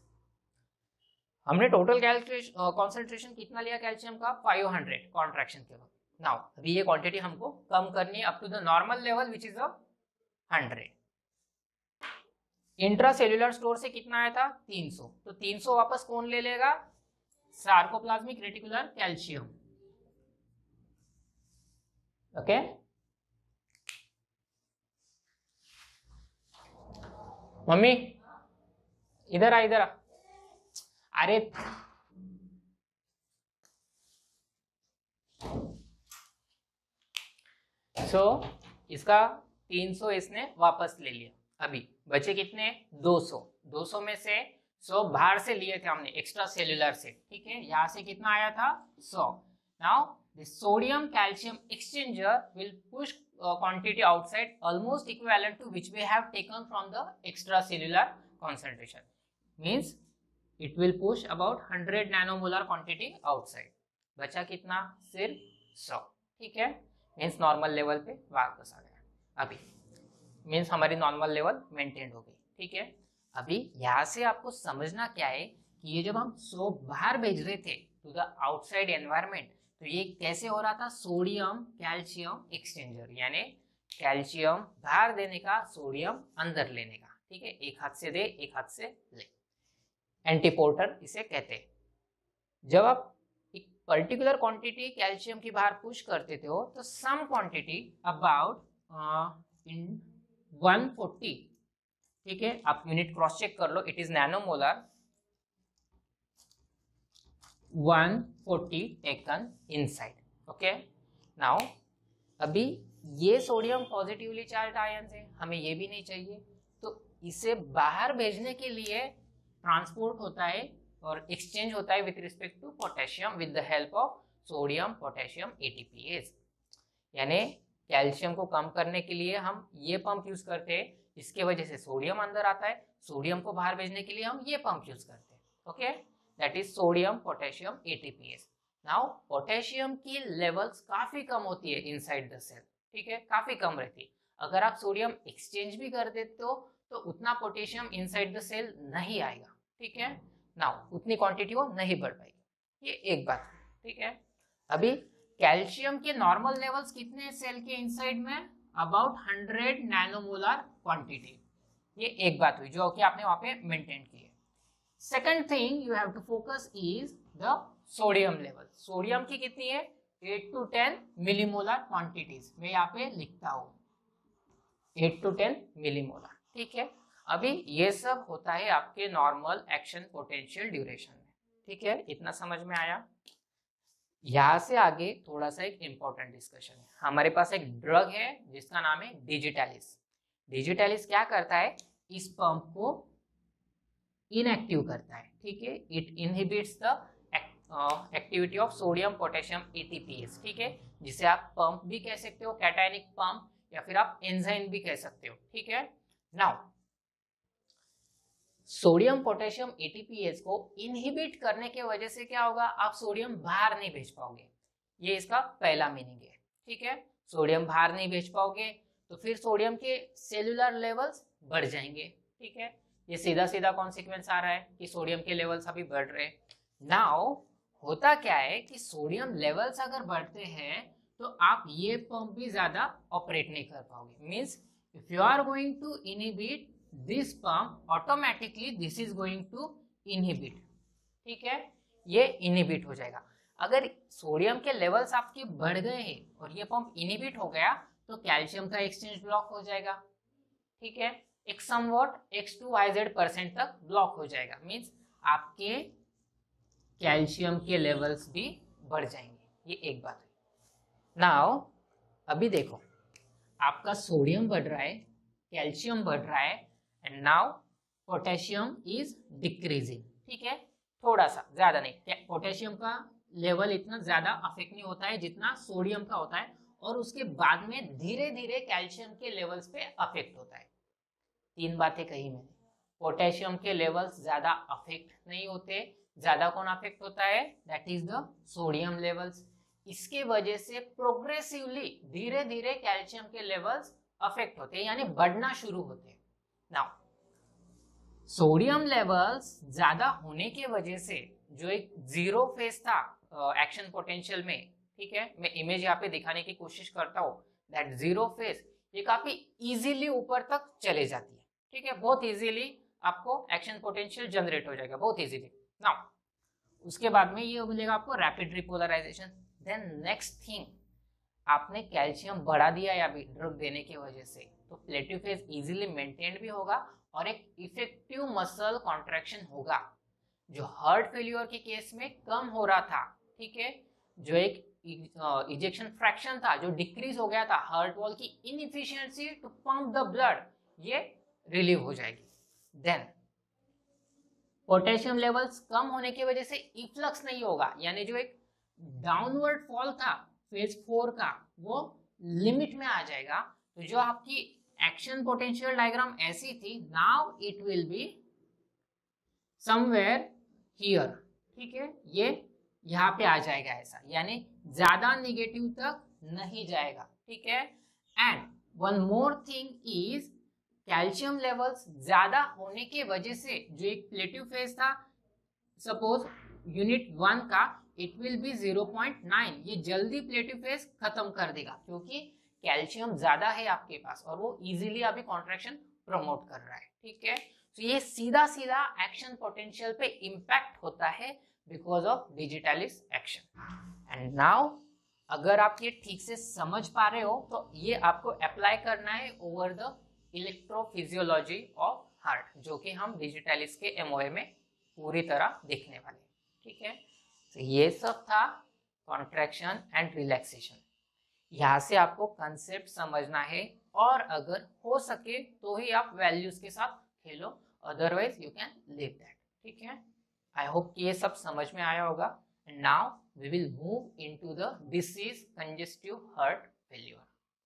हमने टोटल कैलकुलेशन कॉन्सेंट्रेशन कितना लिया कैल्शियम का? फाइव हंड्रेड कॉन्ट्रैक्शन के वक्त। नाउ अभी ये क्वांटिटी हमको कम करनी है up to the normal level which is a hundred. Intracellular store से कितना आया था? तीन सौ। तो तीन सौ वापस कौन ले लेगा? Sarcoplasmic reticular calcium. Okay, mummy इधर आ इधर आ, अरे सो so, इसका तीन सौ इसने वापस ले लिया, अभी बचे कितने दो सौ, दो सौ में से सौ बाहर से लिए थे हमने एक्स्ट्रा सेल्यूलर से, ठीक है, यहाँ से कितना आया था सौ। Now the sodium calcium exchanger will push quantity outside almost equivalent to which we have taken from the extracellular concentration, means it will push about one hundred nanomolar quantity outside, बचा कितना सिर्फ सौ, ठीक है, मीन्स नॉर्मल लेवल पे वापस आ गया, अभी मीन्स हमारी नॉर्मल लेवल मेंटेन हो गई, ठीक है। अभी यहाँ से आपको समझना क्या है कि ये जब हम सौ बाहर भेज रहे थे टू द आउटसाइड एनवायरमेंट, तो ये कैसे हो रहा था, सोडियम कैल्शियम एक्सचेंजर, यानी कैल्शियम बाहर देने का, सोडियम अंदर लेने का, ठीक है, एक हाथ से दे एक हाथ से ले, एंटीपोर्टर इसे कहते हैं। जब आप एक पर्टिकुलर क्वांटिटी कैल्शियम की बाहर पुश करते थे हो, तो some quantity about in one forty, ठीक है, आप यूनिट क्रॉस चेक कर लो, it is nanomolar, one forty taken inside, okay। now अभी ये सोडियम पॉजिटिवली चार्ज आयन है, हमें ये भी नहीं चाहिए, तो इसे बाहर भेजने के लिए ट्रांसपोर्ट होता है और एक्सचेंज होता है with respect to potassium with the help of sodium potassium ATPase, यानी कैल्शियम को कम करने के लिए हम ये पंप यूज करते हैं, इसके वजह से सोडियम अंदर आता है, सोडियम को बाहर भेजने के लिए हम ये पंप यूज करते हैं, okay, that is sodium potassium A T P S। now potassium की लेवल्स काफी कम होती है इनसाइड द सेल, ठीक है, काफी कम रहती है, अगर आप सोडियम एक्सचेंज भी कर देते हो तो उतना पोटेशियम इनसाइड द सेल नहीं आएगा, ठीक है, नाउ उतनी क्वांटिटी वो नहीं बढ़ पाएगी, ये एक बात, ठीक है। अभी कैल्शियम के नॉर्मल लेवल्स कितने हैं सेल के इनसाइड में, अबाउट हंड्रेड नैनोमोलर क्वांटिटी, ये एक बात हुई जो कि आपने वहां पे मेंटेन की है। Second thing you have to focus is the sodium level। Sodium की कितनी है, eight to ten millimolar quantities, मैं यहाँ पे लिखता हूँ एट टू टेन मिलीमोलर, ठीक है। अभी ये सब होता है आपके नॉर्मल एक्शन पोटेंशियल ड्यूरेशन में, ठीक है, इतना समझ में आया। यहाँ से आगे थोड़ा सा एक इम्पोर्टेंट डिस्कशन है, हमारे पास एक ड्रग है जिसका नाम है डिजिटैलिस। डिजिटैलिस क्या करता है, इस पंप को इनएक्टिव करता है, ठीक है, it inhibits the activity of sodium potassium ATPase, ठीक है, जिसे आप पंप भी कह सकते हो, कैटायनिक पंप, या फिर आप एंजाइम भी कह सकते हो, ठीक है। नाउ सोडियम पोटेशियम एटीपीएस को इनहिबिट करने के वजह से क्या होगा, आप सोडियम बाहर नहीं भेज पाओगे, ये इसका पहला मीनिंग है, ठीक है, सोडियम बाहर नहीं भेज पाओगे तो फिर सोडियम के सेलुलर लेवल्स बढ़ जाएंगे, ठीक है, ये सीधा सीधा कॉन्सिक्वेंस आ रहा है कि सोडियम के लेवल्स अभी बढ़ रहे हैं। नाउ होता क्या है कि सोडियम लेवल्स अगर बढ़ते हैं तो आप ये पंप भी ज्यादा ऑपरेट नहीं कर पाओगे, means if you are going to inhibit this pump, automatically this is going to inhibit, ठीक है, ये इनहिबिट हो जाएगा। अगर सोडियम के लेवल्स आपके बढ़ गए हैं और ये पंप इनहिबिट हो गया तो कैल्शियम का एक्सचेंज ब्लॉक हो जाएगा, ठीक है, एक somewhat X to Y Z percent तक ब्लॉक हो जाएगा, मींस आपके कैल्शियम के लेवल्स भी बढ़ जाएंगे, ये एक बात है। नाउ अभी देखो आपका सोडियम बढ़ रहा है, कैल्शियम बढ़ रहा है, and now potassium is decreasing, ठीक है, थोड़ा सा, ज्यादा नहीं, पोटेशियम का लेवल इतना ज्यादा अफेक्ट नहीं होता है जितना सोडियम का होता है, और उसके बाद में धीरे धीरे कैल्शियम के लेवल्स पे अफेक्ट होता है। तीन बातें कही मैंने, पोटेशियम के लेवल्स ज्यादा अफेक्ट नहीं होते, ज्यादा कौन अफेक्ट होता है, that is the sodium levels, इसके वजह से प्रोग्रेसिवली धीरे धीरे कैल्शियम के लेवल्स अफेक्ट होते हैं, यानी बढ़ना शुरू होते हैं। नाउ सोडियम लेवल्स ज्यादा होने के वजह से जो एक जीरो फेज था एक्शन uh, पोटेंशियल में, ठीक है, मैं इमेज यहाँ पे दिखाने की कोशिश करता हूँ, दैट जीरो फेज ये काफी इजीली ऊपर तक चले जाती है, ठीक है, बहुत इजीली आपको एक्शन पोटेंशियल जनरेट हो जाएगा, बहुत इजीली। नाउ उसके बाद में ये हो मिलेगा आपको rapid repolarization. Then next thing, आपने कैल्शियम बढ़ा दिया या ड्रग देने की वजह से, तो प्लेटिव फेज इजीली मेंटेन भी होगा और एक इफेक्टिव मसल कॉन्ट्रैक्शन होगा, जो हार्ट फेल्यूर के केस में कम हो रहा था, ठीक है, जो एक इजेक्शन फ्रैक्शन था जो डिक्रीज हो गया था, हार्ट वॉल की inefficiency to pump the blood, ये रिलीव हो जाएगी। देन पोटेशियम लेवल्स कम होने की वजह से इफ्लक्स नहीं होगा, यानी जो एक डाउनवर्ड फॉल था फेज फोर का वो लिमिट में आ जाएगा। तो जो आपकी एक्शन पोटेंशियल डायग्राम ऐसी थी, now it will be somewhere here, ठीक है, ये यहाँ पे आ जाएगा ऐसा, यानी ज्यादा निगेटिव तक नहीं जाएगा, ठीक है। And one more thing is calcium levels ज्यादा होने की वजह से जो एक प्लेटिव फेज था, सपोज यूनिट वन का, it will be zero point nine, ये जल्दी प्लेटिव फेज खत्म कर देगा क्योंकि कैल्शियम ज्यादा है आपके पास और वो इजीली अभी कॉन्ट्रैक्शन प्रमोट कर रहा है, ठीक है। तो ये सीधा सीधा एक्शन पोटेंशियल पे इम्पैक्ट होता है because of digitalis action. And now अगर आप ये ठीक से समझ पा रहे हो तो ये आपको अप्लाई करना है over the electrophysiology of heart, जो कि हम डिजिटलिस के एमओए में पूरी तरह देखने वाले, ठीक है। तो ये सब था कॉन्ट्रैक्शन एंड रिलैक्सेशन। यहाँ से आपको कंसेप्ट समझना है और अगर हो सके तो ही आप वैल्यूज के साथ खेलो, otherwise you can leave that, ठीक है। आई होप कि ये सब समझ में आया होगा। And now we will move into the disease congestive heart failure.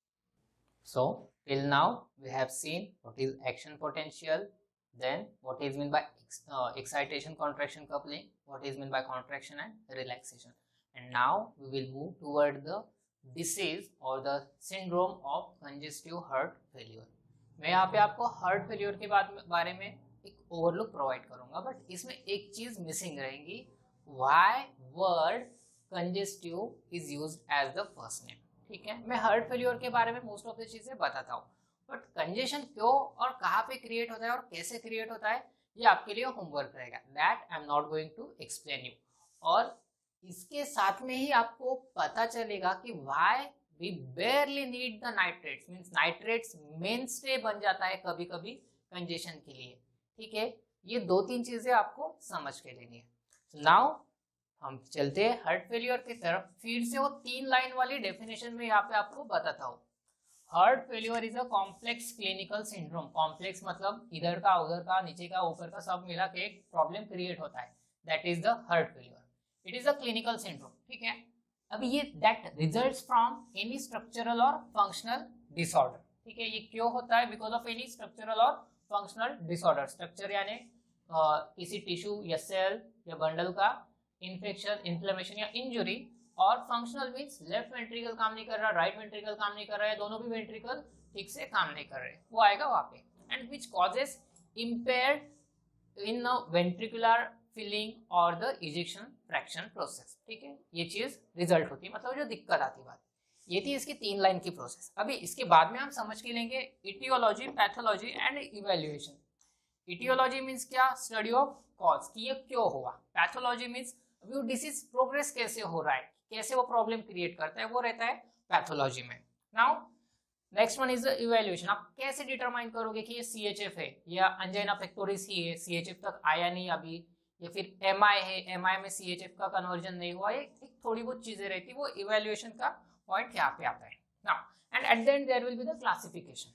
So till now we have seen what is action potential, then what is meant by ex uh, excitation contraction coupling, what is meant by contraction and relaxation, and now we will move toward the disease or the syndrome of congestive heart failure. मैं यहाँ पे आपको हार्ट फेल्यूर के बारे में एक ओवरलुक प्रोवाइड करूंगा, बट इसमें एक चीज मिसिंग रहेगी, why word congestive is used as the first name, ठीक है। मैं हार्ट फेल्यूर के बारे में मोस्ट ऑफ द चीजें बताता हूँ, बट कंजेशन क्यों और कहाँ पे क्रिएट होता है और कैसे क्रिएट होता है ये आपके लिए होमवर्क रहेगा, that I am not going to explain you. और इसके साथ में ही आपको पता चलेगा कि why we barely need the nitrates, means nitrates mainstay बन जाता है कभी कभी कंजेशन के लिए, ठीक है। ये दो तीन चीजें आपको समझ के लेनी है। नाउ हम चलते हैं हार्ट फेल्यूर की तरफ। फिर से वो तीन लाइन वाली डेफिनेशन में यहाँ पे आपको बताता हूँ। Heart failure is a complex clinical syndrome, complex मतलब इधर का उधर का नीचे का ऊपर का सब मिला के एक प्रॉब्लम क्रिएट होता है, that is the heart failure. It is a clinical syndrome, ठीक है। अभी ये that results from any structural और फंक्शनल डिसऑर्डर, ठीक है। ये क्यों होता है? बिकॉज ऑफ एनी स्ट्रक्चरल और फंक्शनल डिसऑर्डर। स्ट्रक्चर यानी किसी टिश्यू या सेल या बंडल का इन्फेक्शन, इन्फ्लेमेशन या इंजुरी, और फंक्शनल मींस लेफ्ट वेंट्रिकल काम नहीं कर रहा, राइट वेंट्रिकल काम नहीं कर रहा है, दोनों भी वेंट्रिकल ठीक से काम नहीं कर रहे, वो आएगा वहां पे। And which causes impaired in ventricular filling और द इजेक्शन फ्रैक्शन प्रोसेस, ठीक है। ये चीज रिजल्ट होती है, मतलब जो दिक्कत आती बात, ये थी इसकी तीन लाइन की प्रोसेस। अभी इसके बाद में हम समझ के लेंगे etiology, pathology and evaluation. Etiology means क्या? स्टडी ऑफ कॉज, कि ये क्यों हुआ। पैथोलॉजी मीन्स अभी वो डिसीज प्रोग्रेस कैसे हो रहा है, कैसे वो प्रॉब्लम क्रिएट करता है, वो रहता है पैथोलॉजी में। Now next one is evaluation. आप कैसे डिटरमाइन करोगे कि ये सीएचएफ है या अंजाइना पेक्टोरिस ही है, सीएचएफ तक आया नहीं अभी, या फिर एमआई है, एमआई में सीएचएफ का कन्वर्जन नहीं हुआ, ये एक थोड़ी बहुत चीजें रहती है, वो इवैल्यूएशन का पॉइंट यहाँ पे आता है। Now and at the end there will be the classification.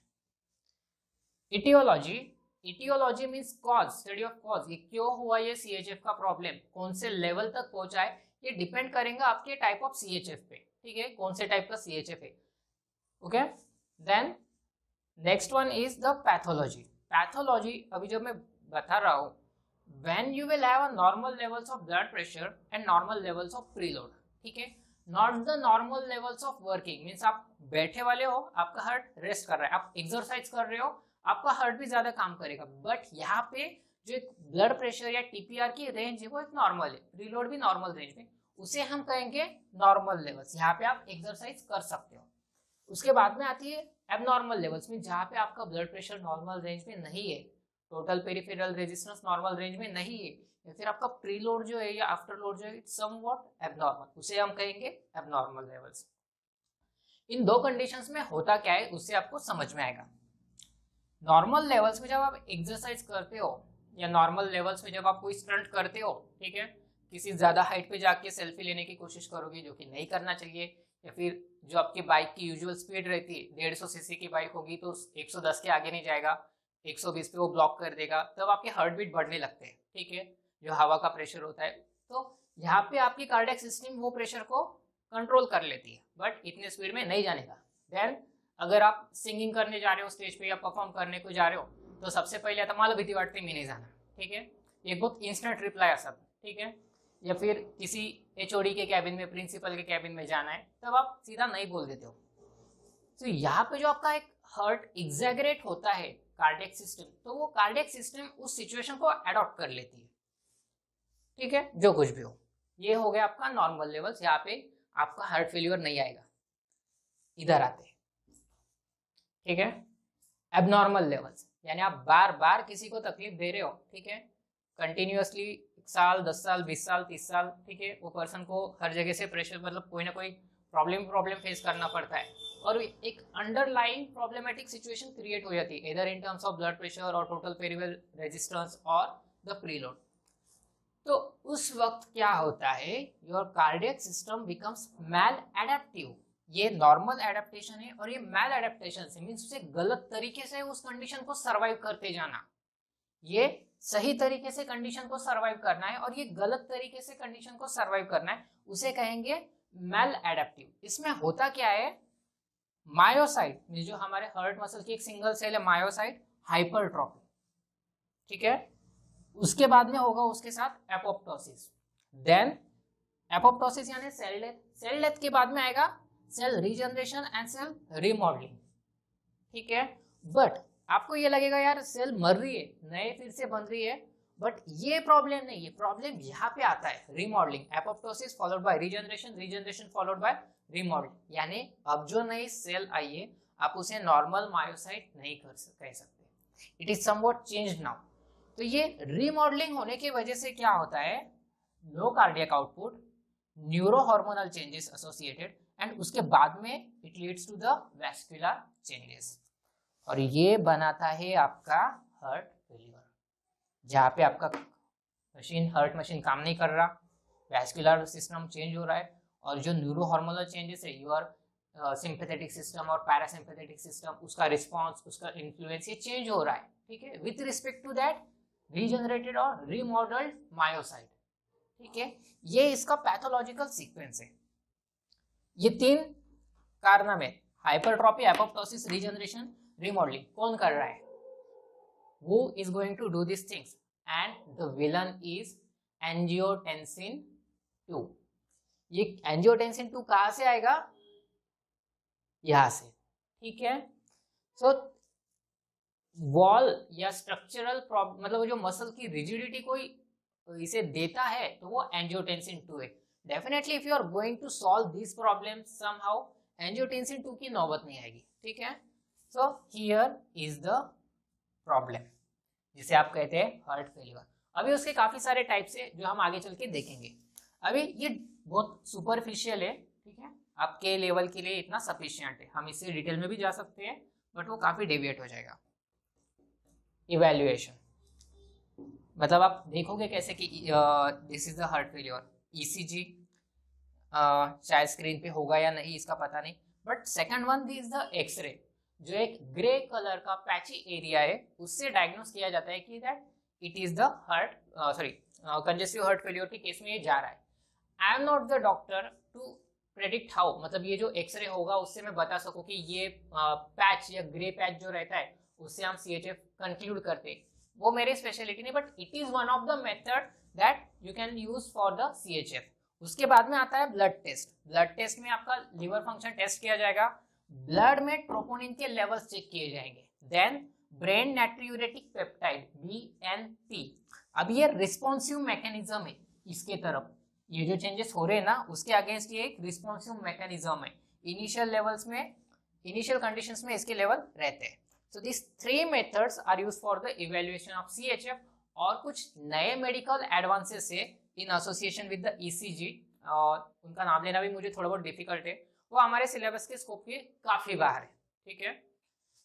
Etiology, etiology means cause, study of cause, ये क्यों हुआ ये सीएचएफ का प्रॉब्लम, कौन से लेवल तक पहुंचा है, ये डिपेंड करेगा आपके टाइप ऑफ सीएचएफ पे, ठीक है, कौन से टाइप का सीएचएफ है। Okay, then next one is the pathology. Pathology अभी जो मैं बता रहा हूँ, when you will have a normal levels of blood pressure and normal levels of preload, ठीक है, not the normal levels of working, means आप बैठे वाले हो, आपका हार्ट रेस्ट कर रहा है, आप एक्सरसाइज कर रहे हो, आपका हार्ट भी ज्यादा काम करेगा, बट यहाँ पे जो एक ब्लड प्रेशर या टीपीआर की रेंज है वो एक नॉर्मल है, प्रीलोड भी नॉर्मल रेंज में, उसे हम कहेंगे नॉर्मल लेवल्स। यहाँ पे आप एक्सरसाइज कर सकते हो। उसके बाद में आती है एबनॉर्मल लेवल्स में, जहाँ पे आपका ब्लड प्रेशर नॉर्मल रेंज में नहीं है, total peripheral resistance normal range में नहीं है, या फिर आपका प्रीलोड जो है या आफ्टर लोड जो है इट्स समवॉट एबनॉर्मल, उसे हम कहेंगे एबनॉर्मल लेवल्स। इन दो कंडीशंस में होता क्या है उससे आपको समझ में आएगा। नॉर्मल लेवल्स में जब आप एक्सरसाइज करते हो या नॉर्मल लेवल्स में जब आप कोई स्टंट करते हो, ठीक है, किसी ज्यादा हाइट पे जाके सेल्फी लेने की कोशिश करोगे, जो कि नहीं करना चाहिए, या फिर जो आपकी बाइक की यूजुअल स्पीड रहती है डेढ़ सौ सीसी की बाइक होगी तो एक सौ दस के आगे नहीं जाएगा, एक सौ बीस पे वो ब्लॉक कर देगा, तब आपके हार्ट बीट बढ़ने लगते हैं, ठीक है, जो हवा का प्रेशर होता है। तो यहाँ पे आपकी कार्डियक सिस्टम वो प्रेशर को कंट्रोल कर लेती है, बट इतने स्पीड में नहीं जाने का। देन अगर आप सिंगिंग करने जा रहे हो स्टेज पे या परफॉर्म करने को जा रहे हो, तो सबसे पहले आता मला भीती वाटते मी नहीं जाना, ठीक है, ये बहुत इंस्टेंट रिप्लाई असतात, ठीक है, या फिर किसी एचओडी के कैबिन में, प्रिंसिपल के कैबिन में जाना है, तब आप सीधा नहीं बोल देते हो। तो यहाँ पे जो आपका एक हार्ट एग्जैगरेट होता है कार्डियक सिस्टम, तो वो कार्डियक सिस्टम उस सिचुएशन को अडॉप्ट कर लेती है, ठीक है, जो कुछ भी हो। ये हो गया आपका नॉर्मल लेवल्स, यहाँ पे आपका हार्ट फेल्यूर नहीं आएगा, इधर आते, ठीक है। एबनॉर्मल लेवल्स यानी आप बार बार किसी को तकलीफ दे रहे हो, ठीक है, कंटिन्यूअसली एक साल, दस साल, बीस साल, तीस साल, ठीक है, वो पर्सन को हर जगह से प्रेशर, मतलब कोई ना कोई प्रॉब्लम प्रॉब्लम फेस करना पड़ता है, और एक अंडरलाइंग प्रॉब्लमेटिक सिचुएशन क्रिएट हो जाती है, इधर in terms of blood pressure और टोटल पेरिवेल रेजिस्टेंस और द प्रीलोड। तो उस वक्त क्या होता है, your cardiac system becomes maladaptive. ये नॉर्मल एडेप्टेशन है, और ये मैल एडेप्टेशन से मीन्स उसे गलत तरीके से उस कंडीशन को सरवाइव करते जाना। ये सही तरीके से कंडीशन को सरवाइव करना है, और ये गलत तरीके से कंडीशन को सरवाइव करना है, उसे कहेंगे मैल एडेप्टिव। इसमें होता क्या है, मायोसाइट जो हमारे हार्ट मसल की एक सिंगल सेल है मायोसाइट, हाइपरट्रॉफी, ठीक है, उसके बाद में होगा उसके साथ एपोप्टोसिस, देन एपोप्टोसिस यानी सेल डेथ, सेल डेथ के बाद में आएगा cell regeneration and cell remodelling, ठीक है। बट आपको ये लगेगा यार सेल मर रही है, नए फिर से बन रही है, बट ये प्रॉब्लम नहीं है, प्रॉब्लम यहाँ पे आता है remodelling, apoptosis followed by regeneration, regeneration followed by remodelling. यानी अब जो नई सेल आई है आप उसे नॉर्मल मायोसाइट नहीं कर कह सकते, it is somewhat changed now. तो ये रिमॉडलिंग होने की वजह से क्या होता है, low cardiac output, neuro hormonal changes associated, and उसके बाद में it leads to the vascular changes, और ये बनाता है आपका हार्ट फेल्यूर, जहाँ पे आपका मशीन हार्ट मशीन काम नहीं कर रहा, वैस्कुलर सिस्टम चेंज हो रहा है, और जो न्यूरो हार्मोनल चेंजेस है, योर सिंपैथेटिक सिस्टम और पैरासिम्पैथेटिक सिस्टम, उसका रिस्पॉन्स, उसका इन्फ्लुएंस ये चेंज हो रहा है, ठीक है, with respect to that regenerated और रिमॉडल्ड मायोसाइट, ठीक है। ये इसका पैथोलॉजिकल सीक्वेंस है। ये तीन कारनामे, हाइपरट्रॉफी, एपोप्टोसिस, रीजनरेशन, रिमॉडलिंग, कौन कर रहा है, who is going to do these things, and the villain is angiotensin two. ये angiotensin टू कहां से आएगा, यहां से, ठीक है। सो वॉल या स्ट्रक्चरल प्रॉब्लम, मतलब जो मसल की रिजिडिटी कोई इसे देता है, तो वो angiotensin टू है। Definitely if you are going to solve this problem somehow, angiotensin two की नौबत नहीं आएगी, ठीक है। So here is the problem जिसे आप कहते हैं हार्ट फेल्यूर। अभी उसके काफी सारे टाइप्स है जो हम आगे चल के देखेंगे, अभी ये बहुत सुपरफिशियल है, ठीक है, आपके लेवल के लिए इतना सफिशिएंट है, हम इससे डिटेल में भी जा सकते हैं, बट वो काफी डेविएट हो जाएगा। इवैल्यूएशन मतलब आप देखोगे कैसे कि this is the heart failure, ECG शायद स्क्रीन पे होगा या नहीं इसका पता नहीं, but second one this the x-ray, जो एक ग्रे कलर का पैची एरिया है, उससे डायग्नोस किया जाता है कि that it is the heart sorry congestive heart failure के केस में ये जा रहा है। I am not the doctor to predict how, मतलब ये जो एक्सरे होगा उससे मैं बता सकूं कि ये पैच uh, या ग्रे पैच जो रहता है उससे हम सी एच एफ कंक्लूड करते हैं, वो मेरी स्पेशलिटी नहीं, but it is one of the method that you can use for the C H F. उसके बाद में आता है ब्लड टेस्ट, ब्लड टेस्ट में आपका लिवर फंक्शन टेस्ट किया जाएगा, ब्लड में ट्रोपोनिन के लेवल्स चेक किए जाएंगे, then brain natriuretic peptide B N P. अब ये रिस्पॉन्सिव मैकेनिज्म है इसके तरफ, ये जो चेंजेस हो रहे हैं ना उसके अगेंस्ट ये एक रिस्पॉन्सिव मैकेनिज्म है, इनिशियल लेवल्स में, इनिशियल कंडीशंस में इसके लेवल रहते हैं। So this three methods are used for the evaluation of C H F, और कुछ नए मेडिकल एडवांसेस है in association with the E C G, और उनका नाम लेना भी मुझे थोड़ा बहुत डिफिकल्ट है, वो हमारे सिलेबस के स्कोप के काफी बाहर है, ठीक है।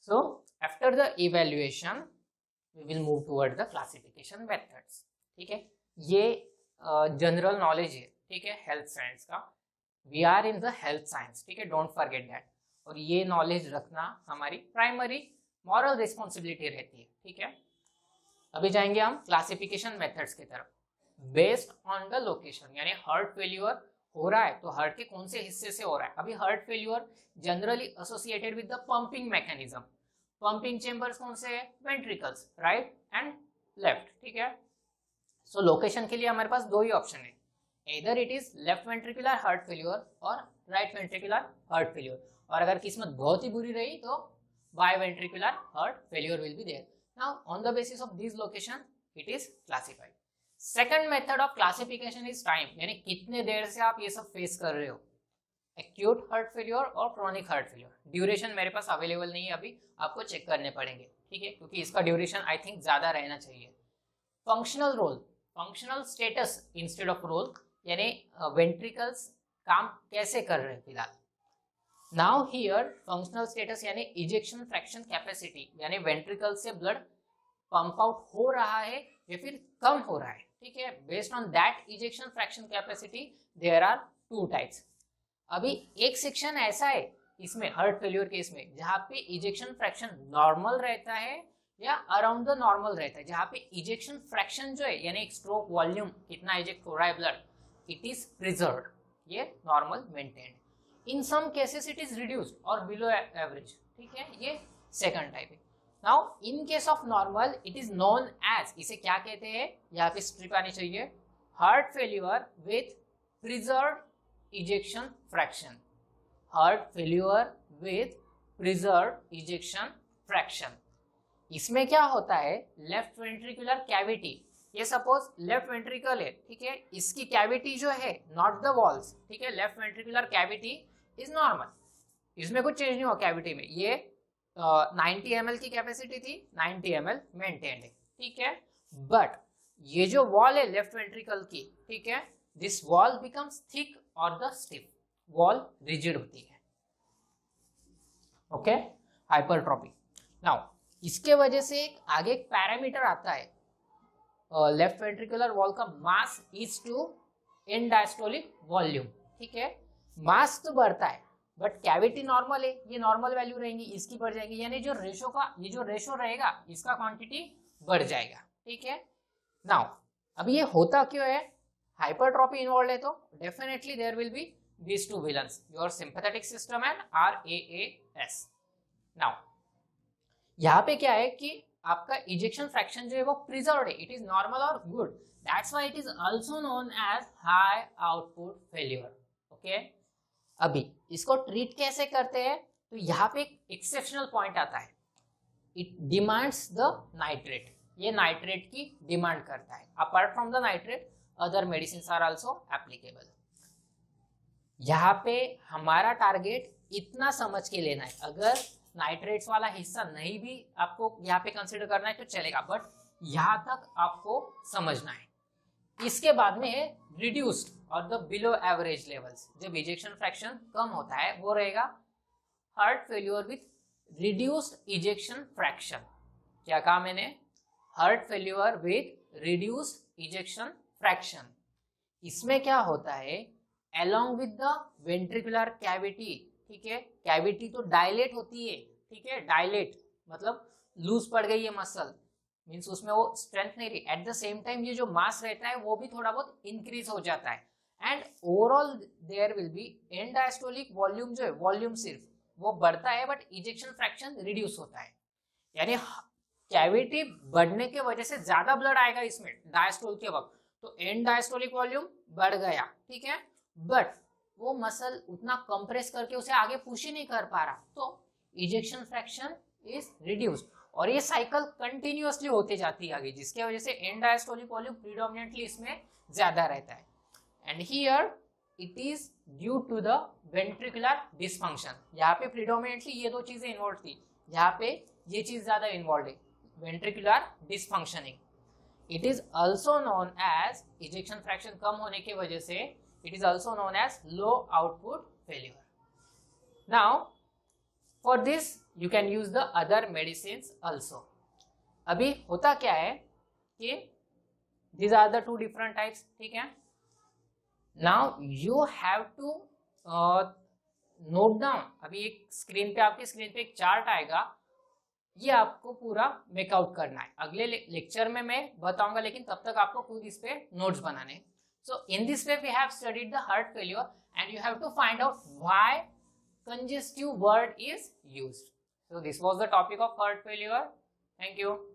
So after the evaluation we will move toward the classification methods. ठीक है, ये जनरल uh, नॉलेज है, ठीक है, हेल्थ साइंस का. We are in the health science, ठीक है, डोंट फॉरगेट दैट. और ये नॉलेज रखना हमारी प्राइमरी मॉरल रिस्पॉन्सिबिलिटी रहती है. ठीक है, अभी जाएंगे हम क्लासिफिकेशन मेथड्स की तरफ. बेस्ड ऑन द लोकेशन, यानी हार्ट फेल्यूर हो रहा है तो हार्ट के कौन से हिस्से से हो रहा है. अभी heart failure generally associated with the pumping mechanism. Pumping chambers कौन से है, वेंट्रिकल्स, राइट एंड लेफ्ट. ठीक है, सो so, लोकेशन के लिए हमारे पास दो ही ऑप्शन है, either it is left ventricular heart failure और right ventricular heart failure. और अगर किस्मत बहुत ही बुरी रही तो biventricular heart failure will be there. Now on the basis of this location it is classified. Second method of classification is time, यानी कितने देर से आप ये सब फेस कर रहे हो, acute heart failure और chronic heart failure. ड्यूरेशन मेरे पास अवेलेबल नहीं है अभी, आपको चेक करने पड़ेंगे. ठीक है, क्योंकि इसका ड्यूरेशन आई थिंक ज्यादा रहना चाहिए. Functional role, functional status instead of role, यानी वेंट्रिकल्स काम कैसे कर रहे हैं फिलहाल. नाउ हियर फंक्शनल स्टेटस यानी इजेक्शन फ्रैक्शन कैपेसिटी, यानी वेंट्रिकल से ब्लड पंप आउट हो रहा है या फिर कम हो रहा है. ठीक है, based on that ejection fraction capacity there are two types. अभी एक सेक्शन ऐसा है इसमें हार्ट फेल्यूर केस में जहाँ पे इजेक्शन फ्रैक्शन नॉर्मल रहता है या अराउंड द नॉर्मल रहता है, जहाँ पे इजेक्शन फ्रैक्शन जो है यानी एक स्ट्रोक वॉल्यूम कितना इजेक्ट हो रहा है ब्लड, it is preserved, ये normal maintained. In some cases it is reduced or below average. ठीक है, ये second type है. Now in case of normal it is known as, इसे क्या कहते हैं, यहाँ पे स्ट्रिप आनी चाहिए, heart failure with preserved ejection fraction. Heart failure with preserved ejection fraction. इसमें क्या होता है, लेफ्ट वेंट्रिकुलर कैविटी, ये सपोज लेफ्ट वेंट्रिकल है. ठीक है, इसकी कैविटी जो है, नॉट द वॉल्स, ठीक है, left ventricular cavity is normal, इसमें कुछ चेंज नहीं हुआ कैविटी में. ये नाइंटी एम एल की कैपेसिटी थी, नाइंटी एम एल मेंटेन्ड है. ठीक है, बट ये जो वॉल है लेफ्ट वेंट्रिकल की, ठीक है, दिस वॉल बिकम्स थिक और द स्टिफ, वॉल रिजिड होती है. ओके, हाइपरट्रॉपी. नाउ इसके वजह से एक आगे एक पैरामीटर आता है, लेफ्ट वेंट्रिकुलर वॉल का mass is to end diastolic volume. ठीक है, मास तो बढ़ता है बट कैविटी नॉर्मल है, ये नॉर्मल वैल्यू रहेंगी, इसकी बढ़ जाएगी, यानी जो रेशो का ये जो रेशो रहेगा इसका क्वांटिटी बढ़ जाएगा. ठीक है, नाउ अब ये होता क्यों है, हाइपरट्रॉपी इन्वॉल्व है तो definitely there will be these two villains, your sympathetic system and R A A S. Now यहाँ पे क्या है कि आपका इजेक्शन फ्रैक्शन जो है वो प्रिजर्व्ड है, इट इज नॉर्मल और good, that's why it is also known as high output failure. Okay, अभी इसको ट्रीट कैसे करते हैं, तो यहाँ पे एक एक्सेप्शनल पॉइंट आता है, इट डिमांड्स द नाइट्रेट, ये नाइट्रेट की डिमांड करता है. Apart from the nitrate other medicine are also applicable. यहाँ पे हमारा टारगेट इतना समझ के लेना है, अगर नाइट्रेट्स वाला हिस्सा नहीं भी आपको यहाँ पे कंसिडर करना है तो चलेगा, बट यहाँ तक आपको समझना है. इसके बाद में है रिड्यूस्ड और द बिलो एवरेज लेवल्स. जब इजेक्शन फ्रैक्शन कम होता है वो रहेगा heart failure with reduced ejection fraction. क्या कहा मैंने, heart failure with reduced ejection fraction. इसमें क्या होता है, along with the ventricular cavity, ठीक है, कैविटी तो डायलेट होती है. ठीक है, डायलेट मतलब लूज पड़ गई है मसल, मींस उसमें वो स्ट्रेंथ नहीं रही. एट द सेम टाइम ये जो मास रहता है वो भी थोड़ा बहुत इंक्रीज हो जाता है, and overall there will be end diastolic volume, जो है वॉल्यूम सिर्फ वो बढ़ता है बट इजेक्शन फ्रैक्शन रिड्यूस होता है. यानी कैविटी बढ़ने के वजह से ज्यादा ब्लड आएगा इसमें डायस्टोल के वक्त, तो एंड डायस्टोलिक वॉल्यूम बढ़ गया. ठीक है, बट वो मसल उतना कंप्रेस करके उसे आगे पुश ही नहीं कर पा रहा, तो इजेक्शन फ्रैक्शन इज रिड्यूस्ड. और ये साइकिल कंटिन्यूअसली होते जाती है आगे, जिसके वजह से एंड डायस्टोलिक वॉल्यूम प्रीडोमिनेंटली इसमें ज्यादा रहता है. And here it is due to the ventricular dysfunction. यहाँ पे प्रीडोमिनेंटली ये दो चीजें इन्वॉल्व थी, यहाँ पे ये चीज ज्यादा इन्वॉल्व है, ventricular dysfunctioning. It is also known as, ejection fraction कम होने की वजह से it is also known as low output failure. Now for this you can use the other medicine also. अभी होता क्या है कि these are the two different types. ठीक है, now you have to uh, note down. अभी एक स्क्रीन पे आपकी स्क्रीन पे एक चार्ट आएगा, ये आपको पूरा मेकआउट करना है. अगले लेक्चर में मैं बताऊंगा, लेकिन तब तक आपको खुद इस पे नोट्स बनाने. So in this way we have studied the heart failure and you have to find out why congestive word is used. So this was the topic of heart failure. Thank you.